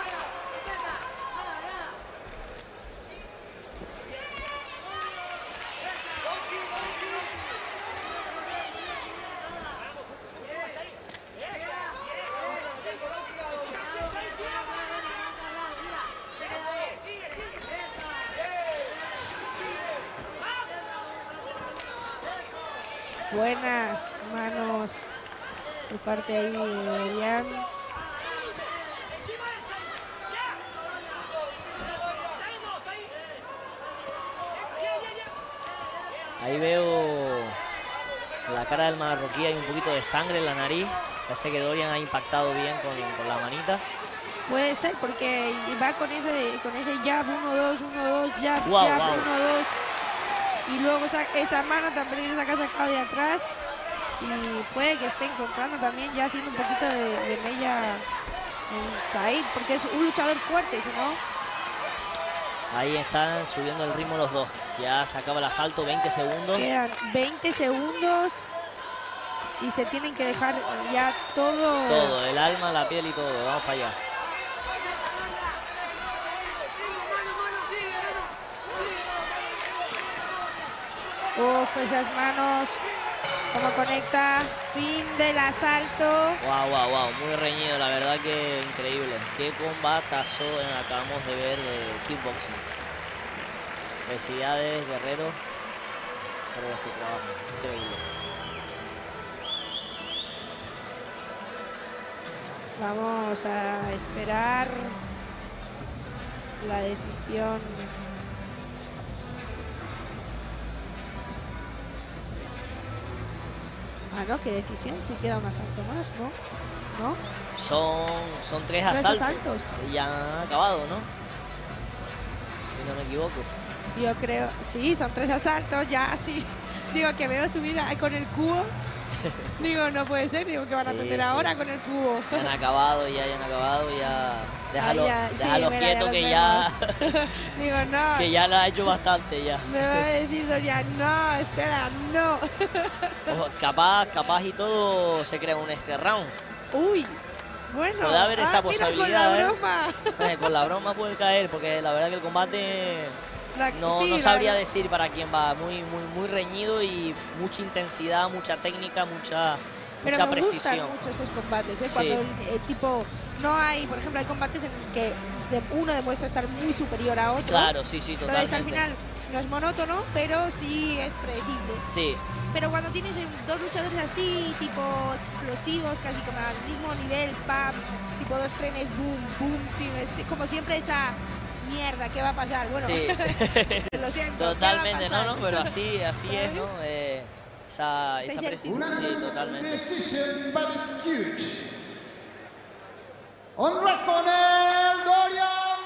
Buenas manos por parte ahí de Dorian. Ahí veo la cara del marroquí, hay un poquito de sangre en la nariz. Parece que Dorian ha impactado bien con, con la manita. Puede ser porque va con ese, con ese jab, uno, dos, uno, dos, jab, Wow, jab, wow. uno, dos. Y luego esa, esa mano tan peligrosa que ha sacado de atrás. Y puede que esté encontrando también, ya haciendo un poquito de, de mella en Said, porque es un luchador fuerte, si no. Ahí están subiendo el ritmo los dos. Ya se acaba el asalto, veinte segundos. Quedan veinte segundos y se tienen que dejar ya todo. Todo, el alma, la piel y todo. Vamos para allá. Uf, esas manos, cómo conecta, fin del asalto. Wow, wow, wow, muy reñido, la verdad que increíble. Qué combatazo acabamos de ver de kickboxing. Felicidades, guerrero, por vuestro trabajo, increíble. Vamos a esperar la decisión. Ah, no, ¿qué decisión? Si queda un asalto más, ¿no? ¿No? Son, son tres, Tres asaltos. asaltos. Y ya han acabado, ¿no? Si no me equivoco. Yo creo, sí, son tres asaltos, ya sí. Digo que veo subir ahí con el cubo. Digo, no puede ser, digo que van a Sí, atender sí. ahora con el cubo. Ya han acabado, ya, ya han acabado, ya. Déjalo, Ah, ya, sí, déjalo mira, quieto los que ya, vemos. Digo, no. que ya lo ha hecho bastante ya. Me va a decir Dorian, no, espera, no. Ojo, capaz, capaz y todo se crea un este round. Uy, bueno. Puede haber esa ah, mira, posibilidad, con la ¿eh? broma. Eh, Con la broma puede caer, porque la verdad que el combate La- no, sí, no la sabría verdad. decir para quién va. Muy, muy, muy reñido y f- mucha intensidad, mucha técnica, mucha, Pero mucha me gustan precisión. mucho estos combates, ¿eh? Sí. Cuando el, el tipo no hay, por ejemplo, hay combates en que de- uno demuestra estar muy superior a otro. Claro, sí, sí, Entonces totalmente. al final no es monótono, pero sí es predecible. Sí, Pero cuando tienes eh, dos luchadores así, tipo explosivos, casi como al mismo nivel, pam, tipo dos trenes, boom, boom, tienes- como siempre esa mierda, ¿qué va a pasar? Bueno, sí. lo siento, ¿qué va a Totalmente, no, pasar? no, pero así, así es, ¿Sabes? ¿no? Eh, esa, Esa esa precisión, sí, Unanimous totalmente. decision by the huge. On red corner, Dorian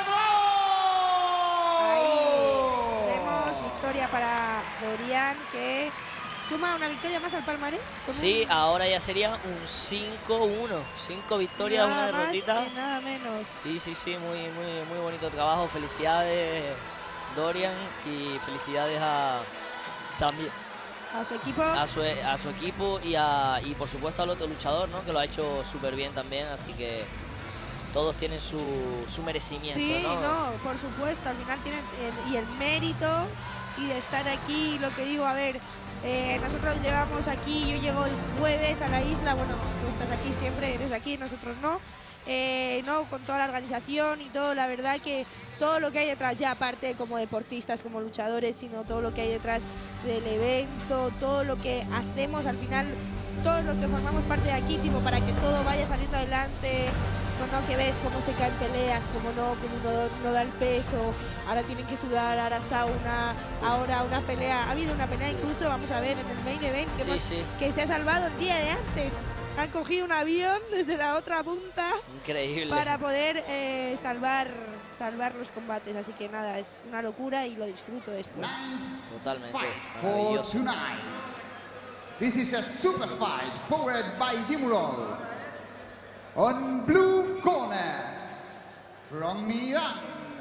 Ahí vemos Padrón. victoria para Dorian, que suma una victoria más al palmarés. con Sí, un- ahora ya sería un cinco uno. Cinco victorias, nada una más derrotita. y nada menos. Sí, sí, sí, muy, muy, muy bonito trabajo. Felicidades, Dorian, y felicidades a también A su equipo. a su, a su equipo y, a, y por supuesto al otro luchador, ¿no? Que lo ha hecho súper bien también, así que todos tienen su, su merecimiento, Sí, ¿no? no, por supuesto, al final tienen el, y el mérito y de estar aquí, lo que digo, a ver, eh, nosotros llegamos aquí, yo llego el jueves a la isla, bueno, tú estás aquí siempre, eres aquí, nosotros no, eh, no, con toda la organización y todo, la verdad que todo lo que hay detrás, ya aparte como deportistas, como luchadores, sino todo lo que hay detrás del evento, todo lo que hacemos al final, todos los que formamos parte de aquí, tipo, para que todo vaya saliendo adelante, no, que ves cómo se caen peleas, cómo no, cómo uno no da el peso, ahora tienen que sudar, ahora sauna, ahora una pelea, ha habido una pelea incluso, vamos a ver, en el main event, que, Sí, hemos- sí. que se ha salvado el día de antes, han cogido un avión desde la otra punta Increíble. para poder eh, salvar, salvar los combates, así que nada, es una locura y lo disfruto después. Ninth Totalmente. fight for Maravilloso. tonight. This is a super fight powered by Dimurol. On blue corner, from Iran,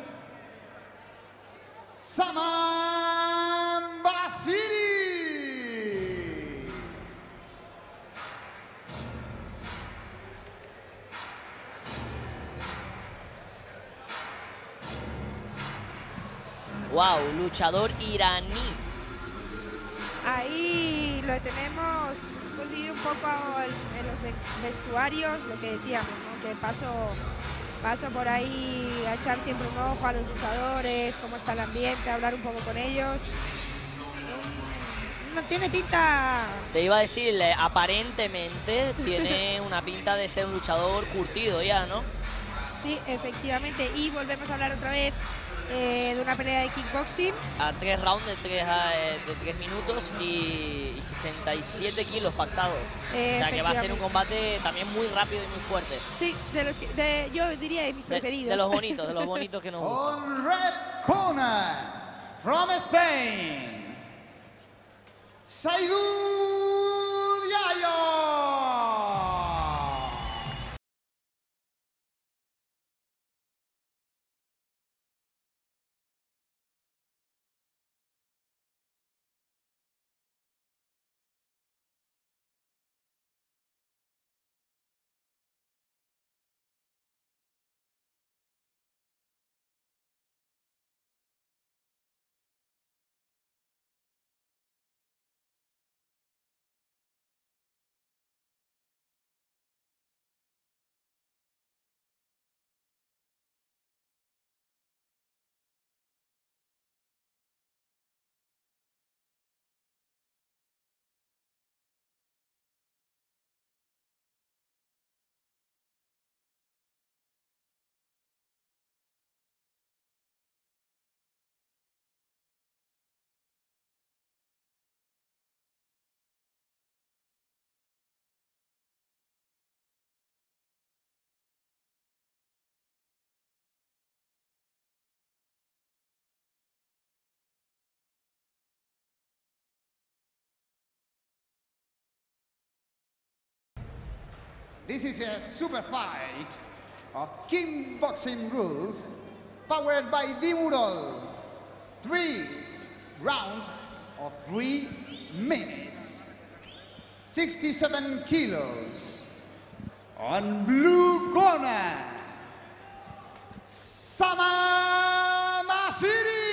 Saman Basiri. Wow, luchador iraní. Ahí lo tenemos coincidido un poco en, en los ve- vestuarios, lo que decíamos, ¿no? Que paso, paso por ahí a echar siempre un ojo a los luchadores, cómo está el ambiente, a hablar un poco con ellos. Mm, No tiene pinta. Te iba a decir, eh, aparentemente tiene una pinta de ser un luchador curtido ya, ¿no? Sí, efectivamente. Y volvemos a hablar otra vez eh, de una pelea de kickboxing. A tres rounds de tres, eh, de tres minutos y, y sesenta y siete kilos pactados. Eh, o sea que va a ser un efectivamente. combate también muy rápido y muy fuerte. Sí, de los que- de- yo diría de mis De, preferidos. de los bonitos, de los bonitos que nos gustan. On red corner, from Spain, Saidou Yayo. This is a super fight of kickboxing rules powered by Dimurol. Three rounds of three minutes. sixty-seven kilos. On blue corner, Sama Masiri.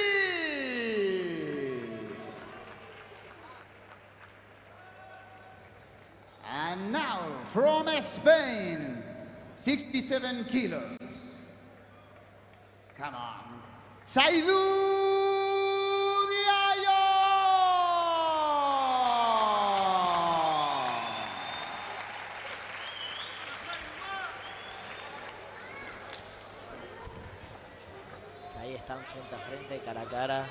And now from Spain, sixty-seven kilos. Come on, Saidu Diallo. Ahí están frente a frente, cara a cara.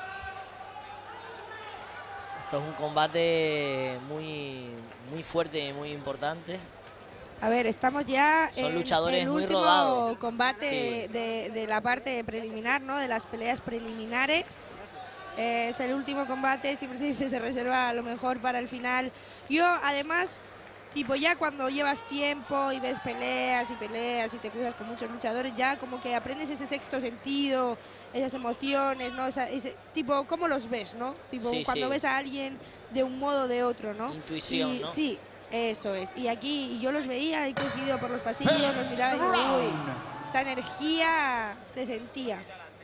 Esto es un combate muy, muy fuerte y muy importante. A ver, estamos ya Son en luchadores el muy último rodados. combate Sí. de, de la parte preliminar, ¿no? De las peleas preliminares. Eh, es el último combate, siempre se dice, se reserva a lo mejor para el final. Yo, además, tipo, ya cuando llevas tiempo y ves peleas y peleas y te cruzas con muchos luchadores, ya como que aprendes ese sexto sentido, esas emociones, ¿no? Esa, ese, tipo, ¿cómo los ves, no? Tipo, Sí, cuando sí. ves a alguien de un modo o de otro, ¿no? Intuición, Y- ¿no? Sí, eso es. Y aquí y yo los veía, he coincidido por los pasillos, los miraba y digo, uy, esa energía se sentía.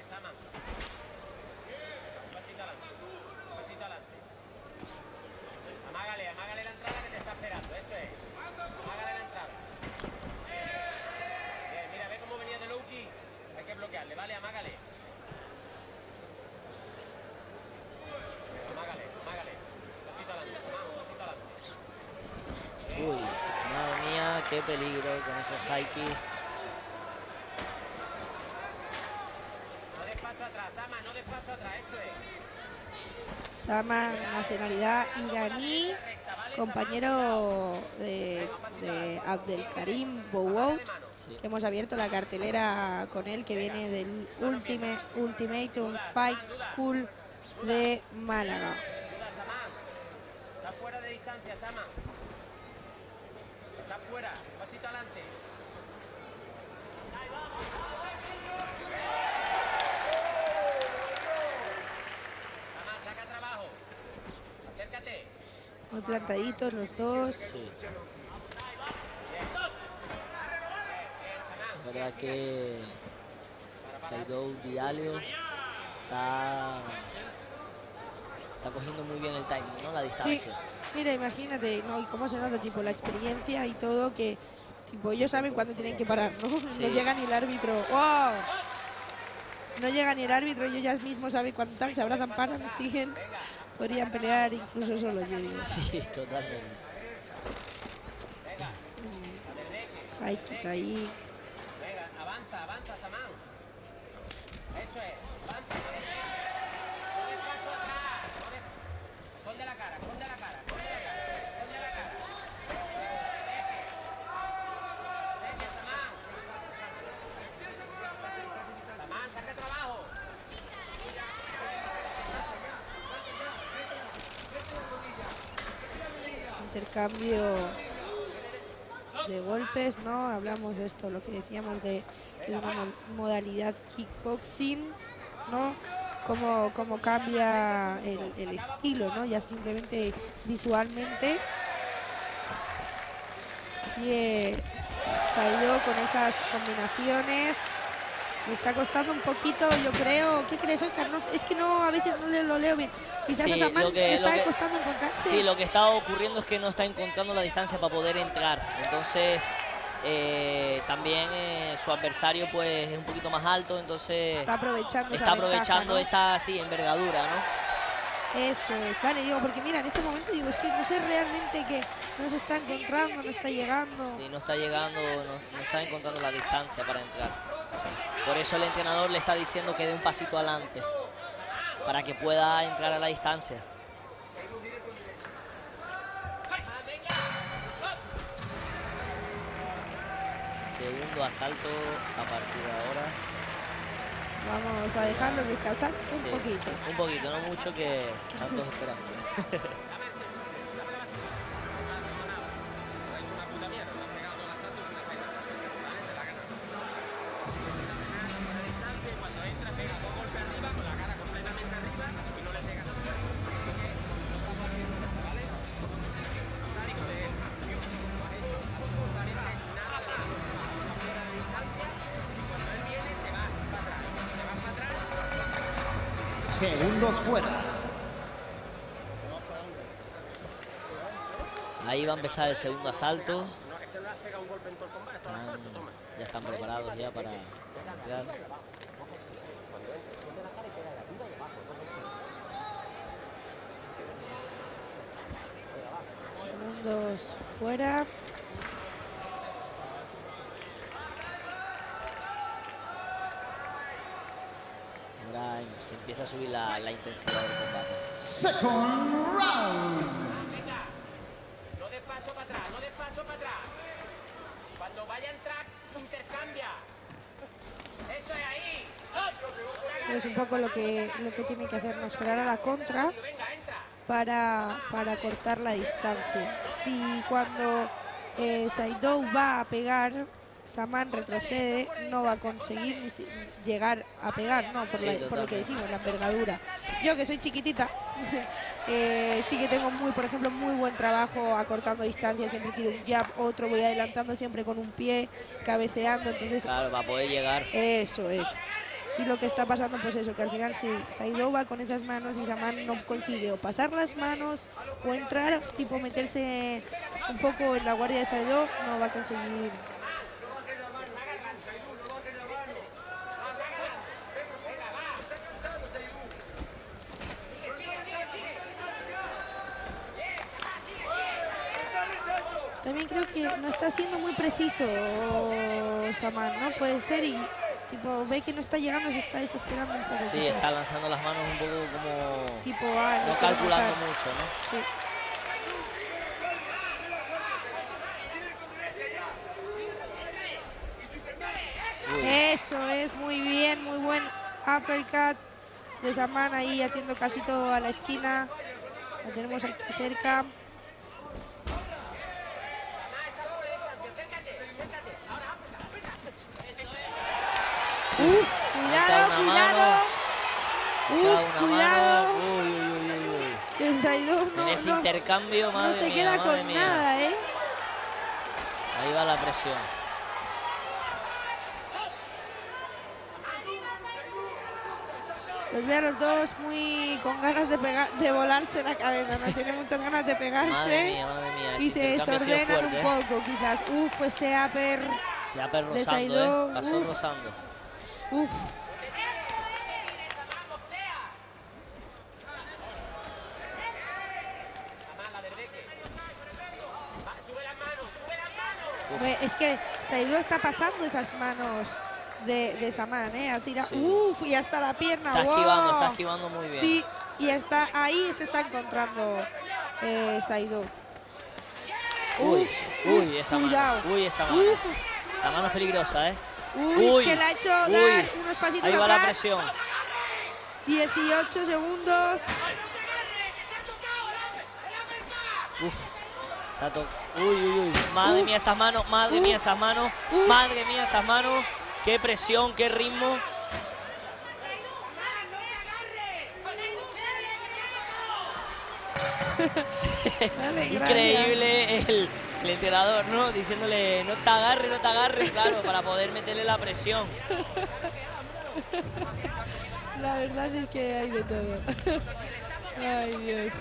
Amágale, amágale la entrada que te está esperando, eso es. Amágale la entrada. Bien, mira, ve cómo venía de Loki. Hay que bloquearle, vale, amágale. Amágale, amágale. Un pasito adelante, Samán, un pasito adelante. Uy, madre mía, qué peligro con esos high kicks. No des paso atrás, Sama, no des paso atrás, eso es. Sama, nacionalidad iraní, compañero de, de Abdelkarim Bouwout, Sí. que hemos abierto la cartelera con él, que viene del Ultimate, Ultimatum Fight School de Málaga. Ayuda, Samán. Está fuera de distancia, Sama. Está fuera, un pasito adelante. Samán, saca trabajo. Acércate. Muy plantaditos los dos. Sí. Es verdad que Saidu Diallo está, está cogiendo muy bien el timing, ¿no? La Sí, distancia. mira, imagínate, ¿no? Y cómo se nota, tipo, la experiencia y todo, que, tipo, ellos saben cuándo tienen que parar, ¿no? No Sí. llega ni el árbitro. ¡Wow! No llega ni el árbitro, ellos ya mismos saben cuándo tal, se abrazan, paran, siguen. Podrían pelear incluso solo, yo digo. Sí, totalmente. High kick ahí. Venga, avanza, avanza, Samán. Eso es, avanza. No des paso atrás. No des... Esconde la cara, esconde la cara, esconde la cara, esconde la cara. Deje, Samán. Samán, saca trabajo. Intercambio de golpes, ¿no? Hablamos de esto, lo que decíamos de que es una mo- modalidad kickboxing, ¿no? Cómo, cómo cambia el, el estilo, ¿no? Ya simplemente visualmente. Sigue Saidu con esas combinaciones. Le está costando un poquito, yo creo. ¿Qué crees, Oscar? No, es que no, a veces no le, lo leo bien. Quizás Sí, a Samán lo que- le está lo que- costando encontrarse. Sí, lo que está ocurriendo es que no está encontrando la distancia para poder entrar. Entonces, eh, también eh, su adversario pues es un poquito más alto, entonces Está aprovechando esa está ventaja, aprovechando ¿no? esa sí, envergadura, ¿no? Eso es, vale, digo, porque mira, en este momento digo, es que no sé realmente que no se está encontrando, no está llegando. Sí, no está llegando, no, no está encontrando la distancia para entrar. Por eso el entrenador le está diciendo que dé un pasito adelante, para que pueda entrar a la distancia. Segundo asalto a partir de ahora. Vamos a dejarlo descansar un Sí, poquito. Un poquito, no mucho, que tantos esperando. segundos fuera. Ahí va a empezar el segundo asalto. Están, ya están preparados ya para entrar. Segundos fuera. Ahora se empieza a subir la, la intensidad del combate. Second round. Venga, no des paso para atrás, no des paso para atrás. Cuando vaya a entrar, intercambia. Eso es ahí. Eso es un poco lo que, lo que tiene que hacer, no esperar a la contra para, para cortar la distancia. Si cuando eh, Saido va a pegar, Saman retrocede, no va a conseguir ni si, llegar a pegar, no, por, Sí, la, por lo que decimos, la envergadura. Yo que soy chiquitita, eh, sí que tengo muy, por ejemplo, muy buen trabajo acortando distancia, siempre tiro un jab, otro, voy adelantando siempre con un pie, cabeceando, entonces... Claro, para poder llegar. Eso es. Y lo que está pasando, pues eso, que al final si Saido va con esas manos y Saman no consigue o pasar las manos o entrar, tipo meterse un poco en la guardia de Saido, no va a conseguir. También creo que no está siendo muy preciso Saman, ¿no? Puede ser y tipo ve que no está llegando, se está desesperando un poco. Sí, quizás. está lanzando las manos un poco como... Tipo, ah, no quiero calculando matar. mucho, ¿no? Sí. Uy. Eso es, muy bien, muy buen uppercut de Saman ahí haciendo casito a la esquina. La tenemos aquí cerca. Uf, cuidado, una cuidado. Cada Uf, una cuidado. mano. Uy, uy, uy, uy, uy. Que Saido En no, ese no, intercambio, no madre se mía, queda madre con mía. nada, ¿eh? Ahí va la presión. Los veo a los dos muy con ganas de pegar, de volarse la cabeza, no tiene muchas ganas de pegarse. Madre mía, madre mía. Y ese se intercambio ha sido desordenan fuerte, un ¿eh? poco, quizás. Uf, ese upper. Se va rozando, Saido, ¿eh? Pasó uf. rozando. Uf. Ve, Es que Saido está pasando esas manos de, de Saman, ¿eh? Ha tirado. Sí. Uf, y hasta la pierna. Está esquivando, ¡Wow! está esquivando muy bien. Sí, y está ahí se está encontrando eh, Saido. Uy, Uf, uy, uf, esa cuidado. mano. Uy, esa mano. Uf, Esa mano es peligrosa, ¿eh? uy, Uy, que le ha hecho dar uy. unos pasitos Ahí va la atrás. presión. dieciocho segundos. Uf. Está to- Uy, uy, uy. Madre Uf. mía, esas manos. Madre Uf. mía, esas manos. Uf. Madre mía, esas manos. Qué presión, qué ritmo. Dale, Increíble el, el entrenador, ¿no? Diciéndole, no te agarres, no te agarres, claro, para poder meterle la presión. La verdad es que hay de todo. Ay, Dios.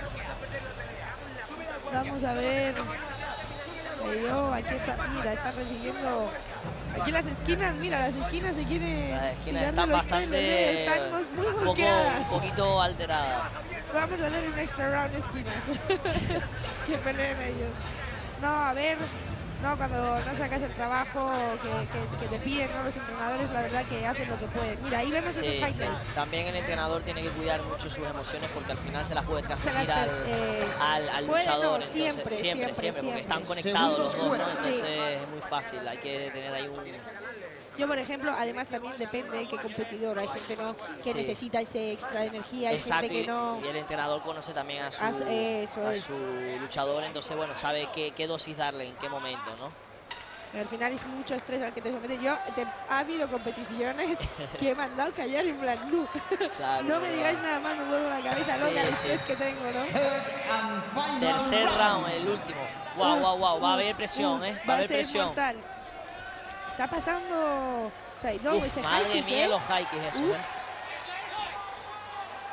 Vamos a ver. Saido, aquí está. Mira, está recibiendo. Aquí las esquinas, mira, las esquinas se quieren. Las esquinas tirando están los bastante... pelos, ¿eh? Están mos- muy un, poco, mosqueadas. un poquito alteradas. Vamos a hacer un extra round de esquinas. Que peleen ellos. No, a ver. No, cuando no sacas el trabajo que, que- que te piden, ¿no? Los entrenadores, la verdad que hacen lo que pueden. Mira, ahí vemos esos Sí, high sí. kicks. También el entrenador tiene que cuidar mucho sus emociones porque al final se las puede Se transmitir las- al, eh, al, al puede, no, luchador. Entonces, siempre, siempre, siempre, siempre, porque siempre. están conectados los dos, ¿no? Segundos Entonces fuera. es muy fácil, hay que tener ahí un... Yo, por ejemplo, además también depende de qué competidor. Hay gente no que Sí. necesita ese extra de energía, hay Exacto, gente que y- no. y el entrenador conoce también a su, A su- eso a es. su luchador, entonces bueno, sabe qué, qué dosis darle, en qué momento, ¿no? Pero al final es mucho estrés al que te sometes. Yo, te- ha habido competiciones que me han dado callar en plan, no, Claro, no me claro. digáis nada más, me vuelvo la cabeza loca el Sí, estrés sí. que tengo, ¿no? Third and final Tercer round, el último. Wow, Uf, wow, wow, va a uf, haber presión, uf, ¿eh? Va Va a a haber ser presión. mortal. Está pasando Saido, Uf, ese high madre kick, mía, ¿eh? los high kicks esos, Uf. ¿eh?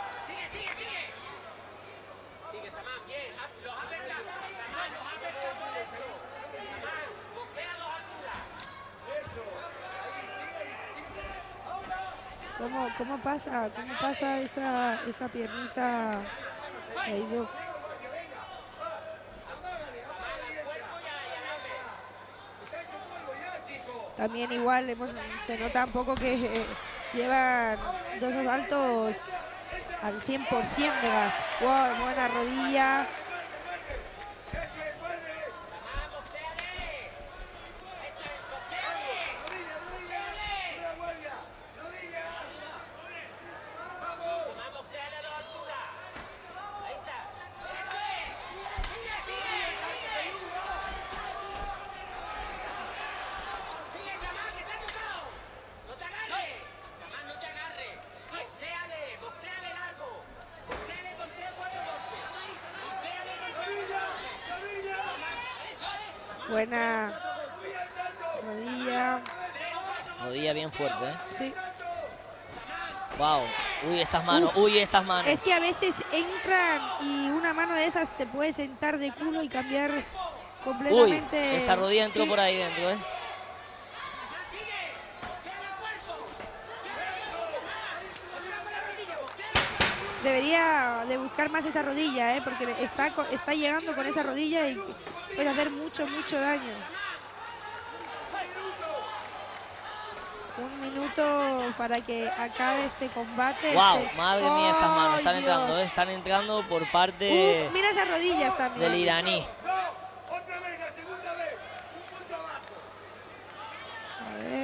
Bien, los uppercuts. Samán, los uppercuts por dentro. Samán, boxea dos alturas. ¿Cómo, cómo pasa? ¿Cómo pasa esa, esa piernita? Se ha ido. También igual hemos- se nota un poco que eh, llevan dos asaltos al cien por cien de gas. Wow, buena rodilla. Samán, boxeale. Eso es, boxeale. Boxeale. Samán, boxeale a dos alturas. Ahí está. Eso es. Sigue, sigue, sigue. Sigue, Samán, que está tocado. No te agarres. Samán, no te agarres. Boxeale, boxeale largo. Boxeale con tres o cuatro golpes. Boxeale con tres o cuatro. Buena rodilla. Rodilla bien fuerte, ¿eh? Sí. Wow. Uy, esas manos, Uf. uy, esas manos. Es que a veces entran y una mano de esas te puede sentar de culo y cambiar Uy, completamente. esa rodilla entró Sí. por ahí dentro, ¿eh? Debería de buscar más esa rodilla, ¿eh? Porque está, co- está llegando con esa rodilla y puede hacer mucho, mucho daño. Un minuto para que acabe este combate. Wow, este- madre mía, esas manos. Están ¡Ay, entrando, Dios! ¿eh? Están entrando por parte Uf, mira esas rodillas también. del iraní. A ver.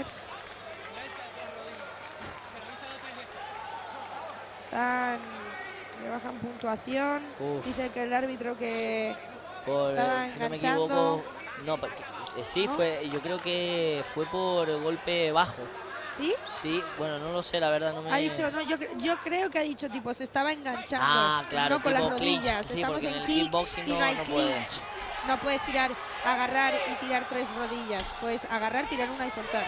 Están, le bajan puntuación. Uf. Dice que el árbitro que Por, estaba si no me enganchando. equivoco. No, pa- eh, sí, ¿No? fue, yo creo que fue por golpe bajo. ¿Sí? Sí, bueno, no lo sé, la verdad, no me... Ha dicho, no, yo, cre- yo creo que ha dicho, tipo, se estaba enganchando. Ah, claro, no con las tipo clinch. rodillas. Sí, Estamos porque en en el kick kickboxing y no, no- hay no puede. clinch. No puedes tirar, agarrar y tirar tres rodillas. Puedes agarrar, tirar una y soltar.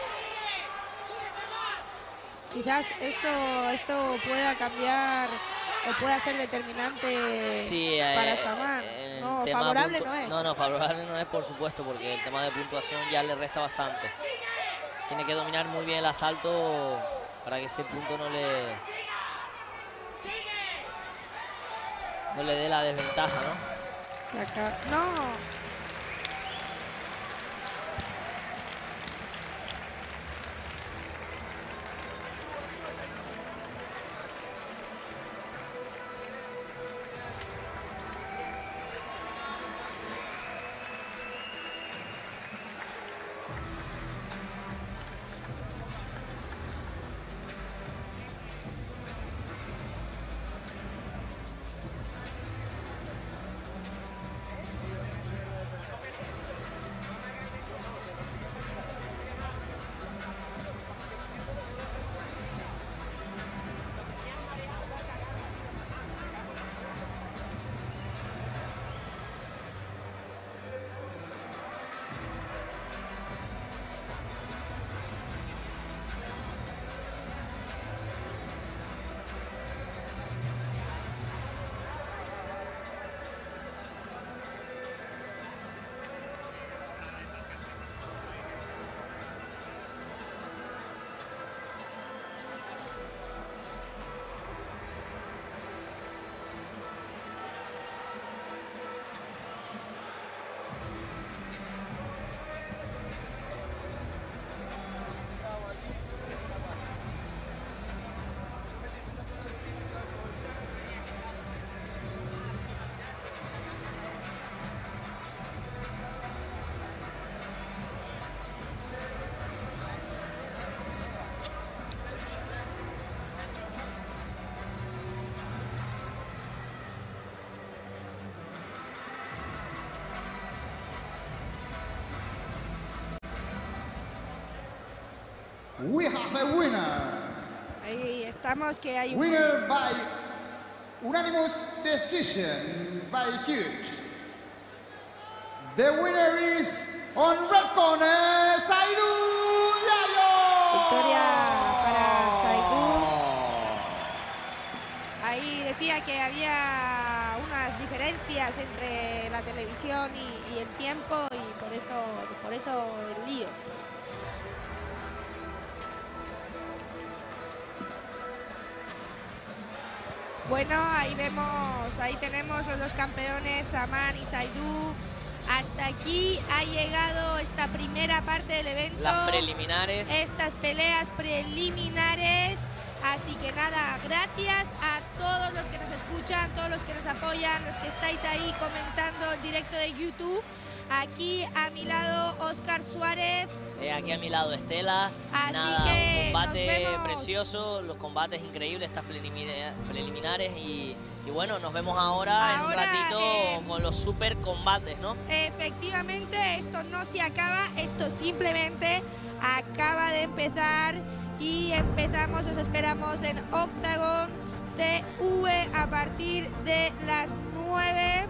Quizás esto, esto pueda cambiar o pueda ser determinante Sí, para eh, Samán. el No, tema favorable puntu- no es. No, no, favorable no es, por supuesto, porque el tema de puntuación ya le resta bastante. Tiene que dominar muy bien el asalto para que ese punto no le... no le dé la desventaja, ¿no? Se acaba- No. We have a winner. Ahí estamos, que hay un... Winner by unanimous decision by Huge. The winner is on red corner, Saidu Yayo. Victoria para Saidu. Ahí decía que había unas diferencias entre la televisión y, y el tiempo y por eso, por eso el lío. Bueno, ahí vemos, ahí tenemos los dos campeones, Saman y Zaidu. Hasta aquí ha llegado esta primera parte del evento. Las preliminares. Estas peleas preliminares. Así que nada, gracias a todos los que nos escuchan, todos los que nos apoyan, los que estáis ahí comentando el directo de YouTube. Aquí a mi lado, Óscar Suárez. Eh, aquí a mi lado, Estela. Así Nada, que un combate nos vemos. precioso, los combates increíbles, estas prelimina- preliminares. Y, y bueno, nos vemos ahora, Ahora, en un ratito eh, con los super combates, ¿no? Efectivamente, esto no se acaba, esto simplemente acaba de empezar. Y empezamos, os esperamos en Octagon T V a partir de las nueve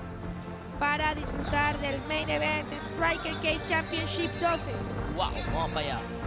para disfrutar del main event Striker Cage Championship doce. ¡Wow! Vamos para allá.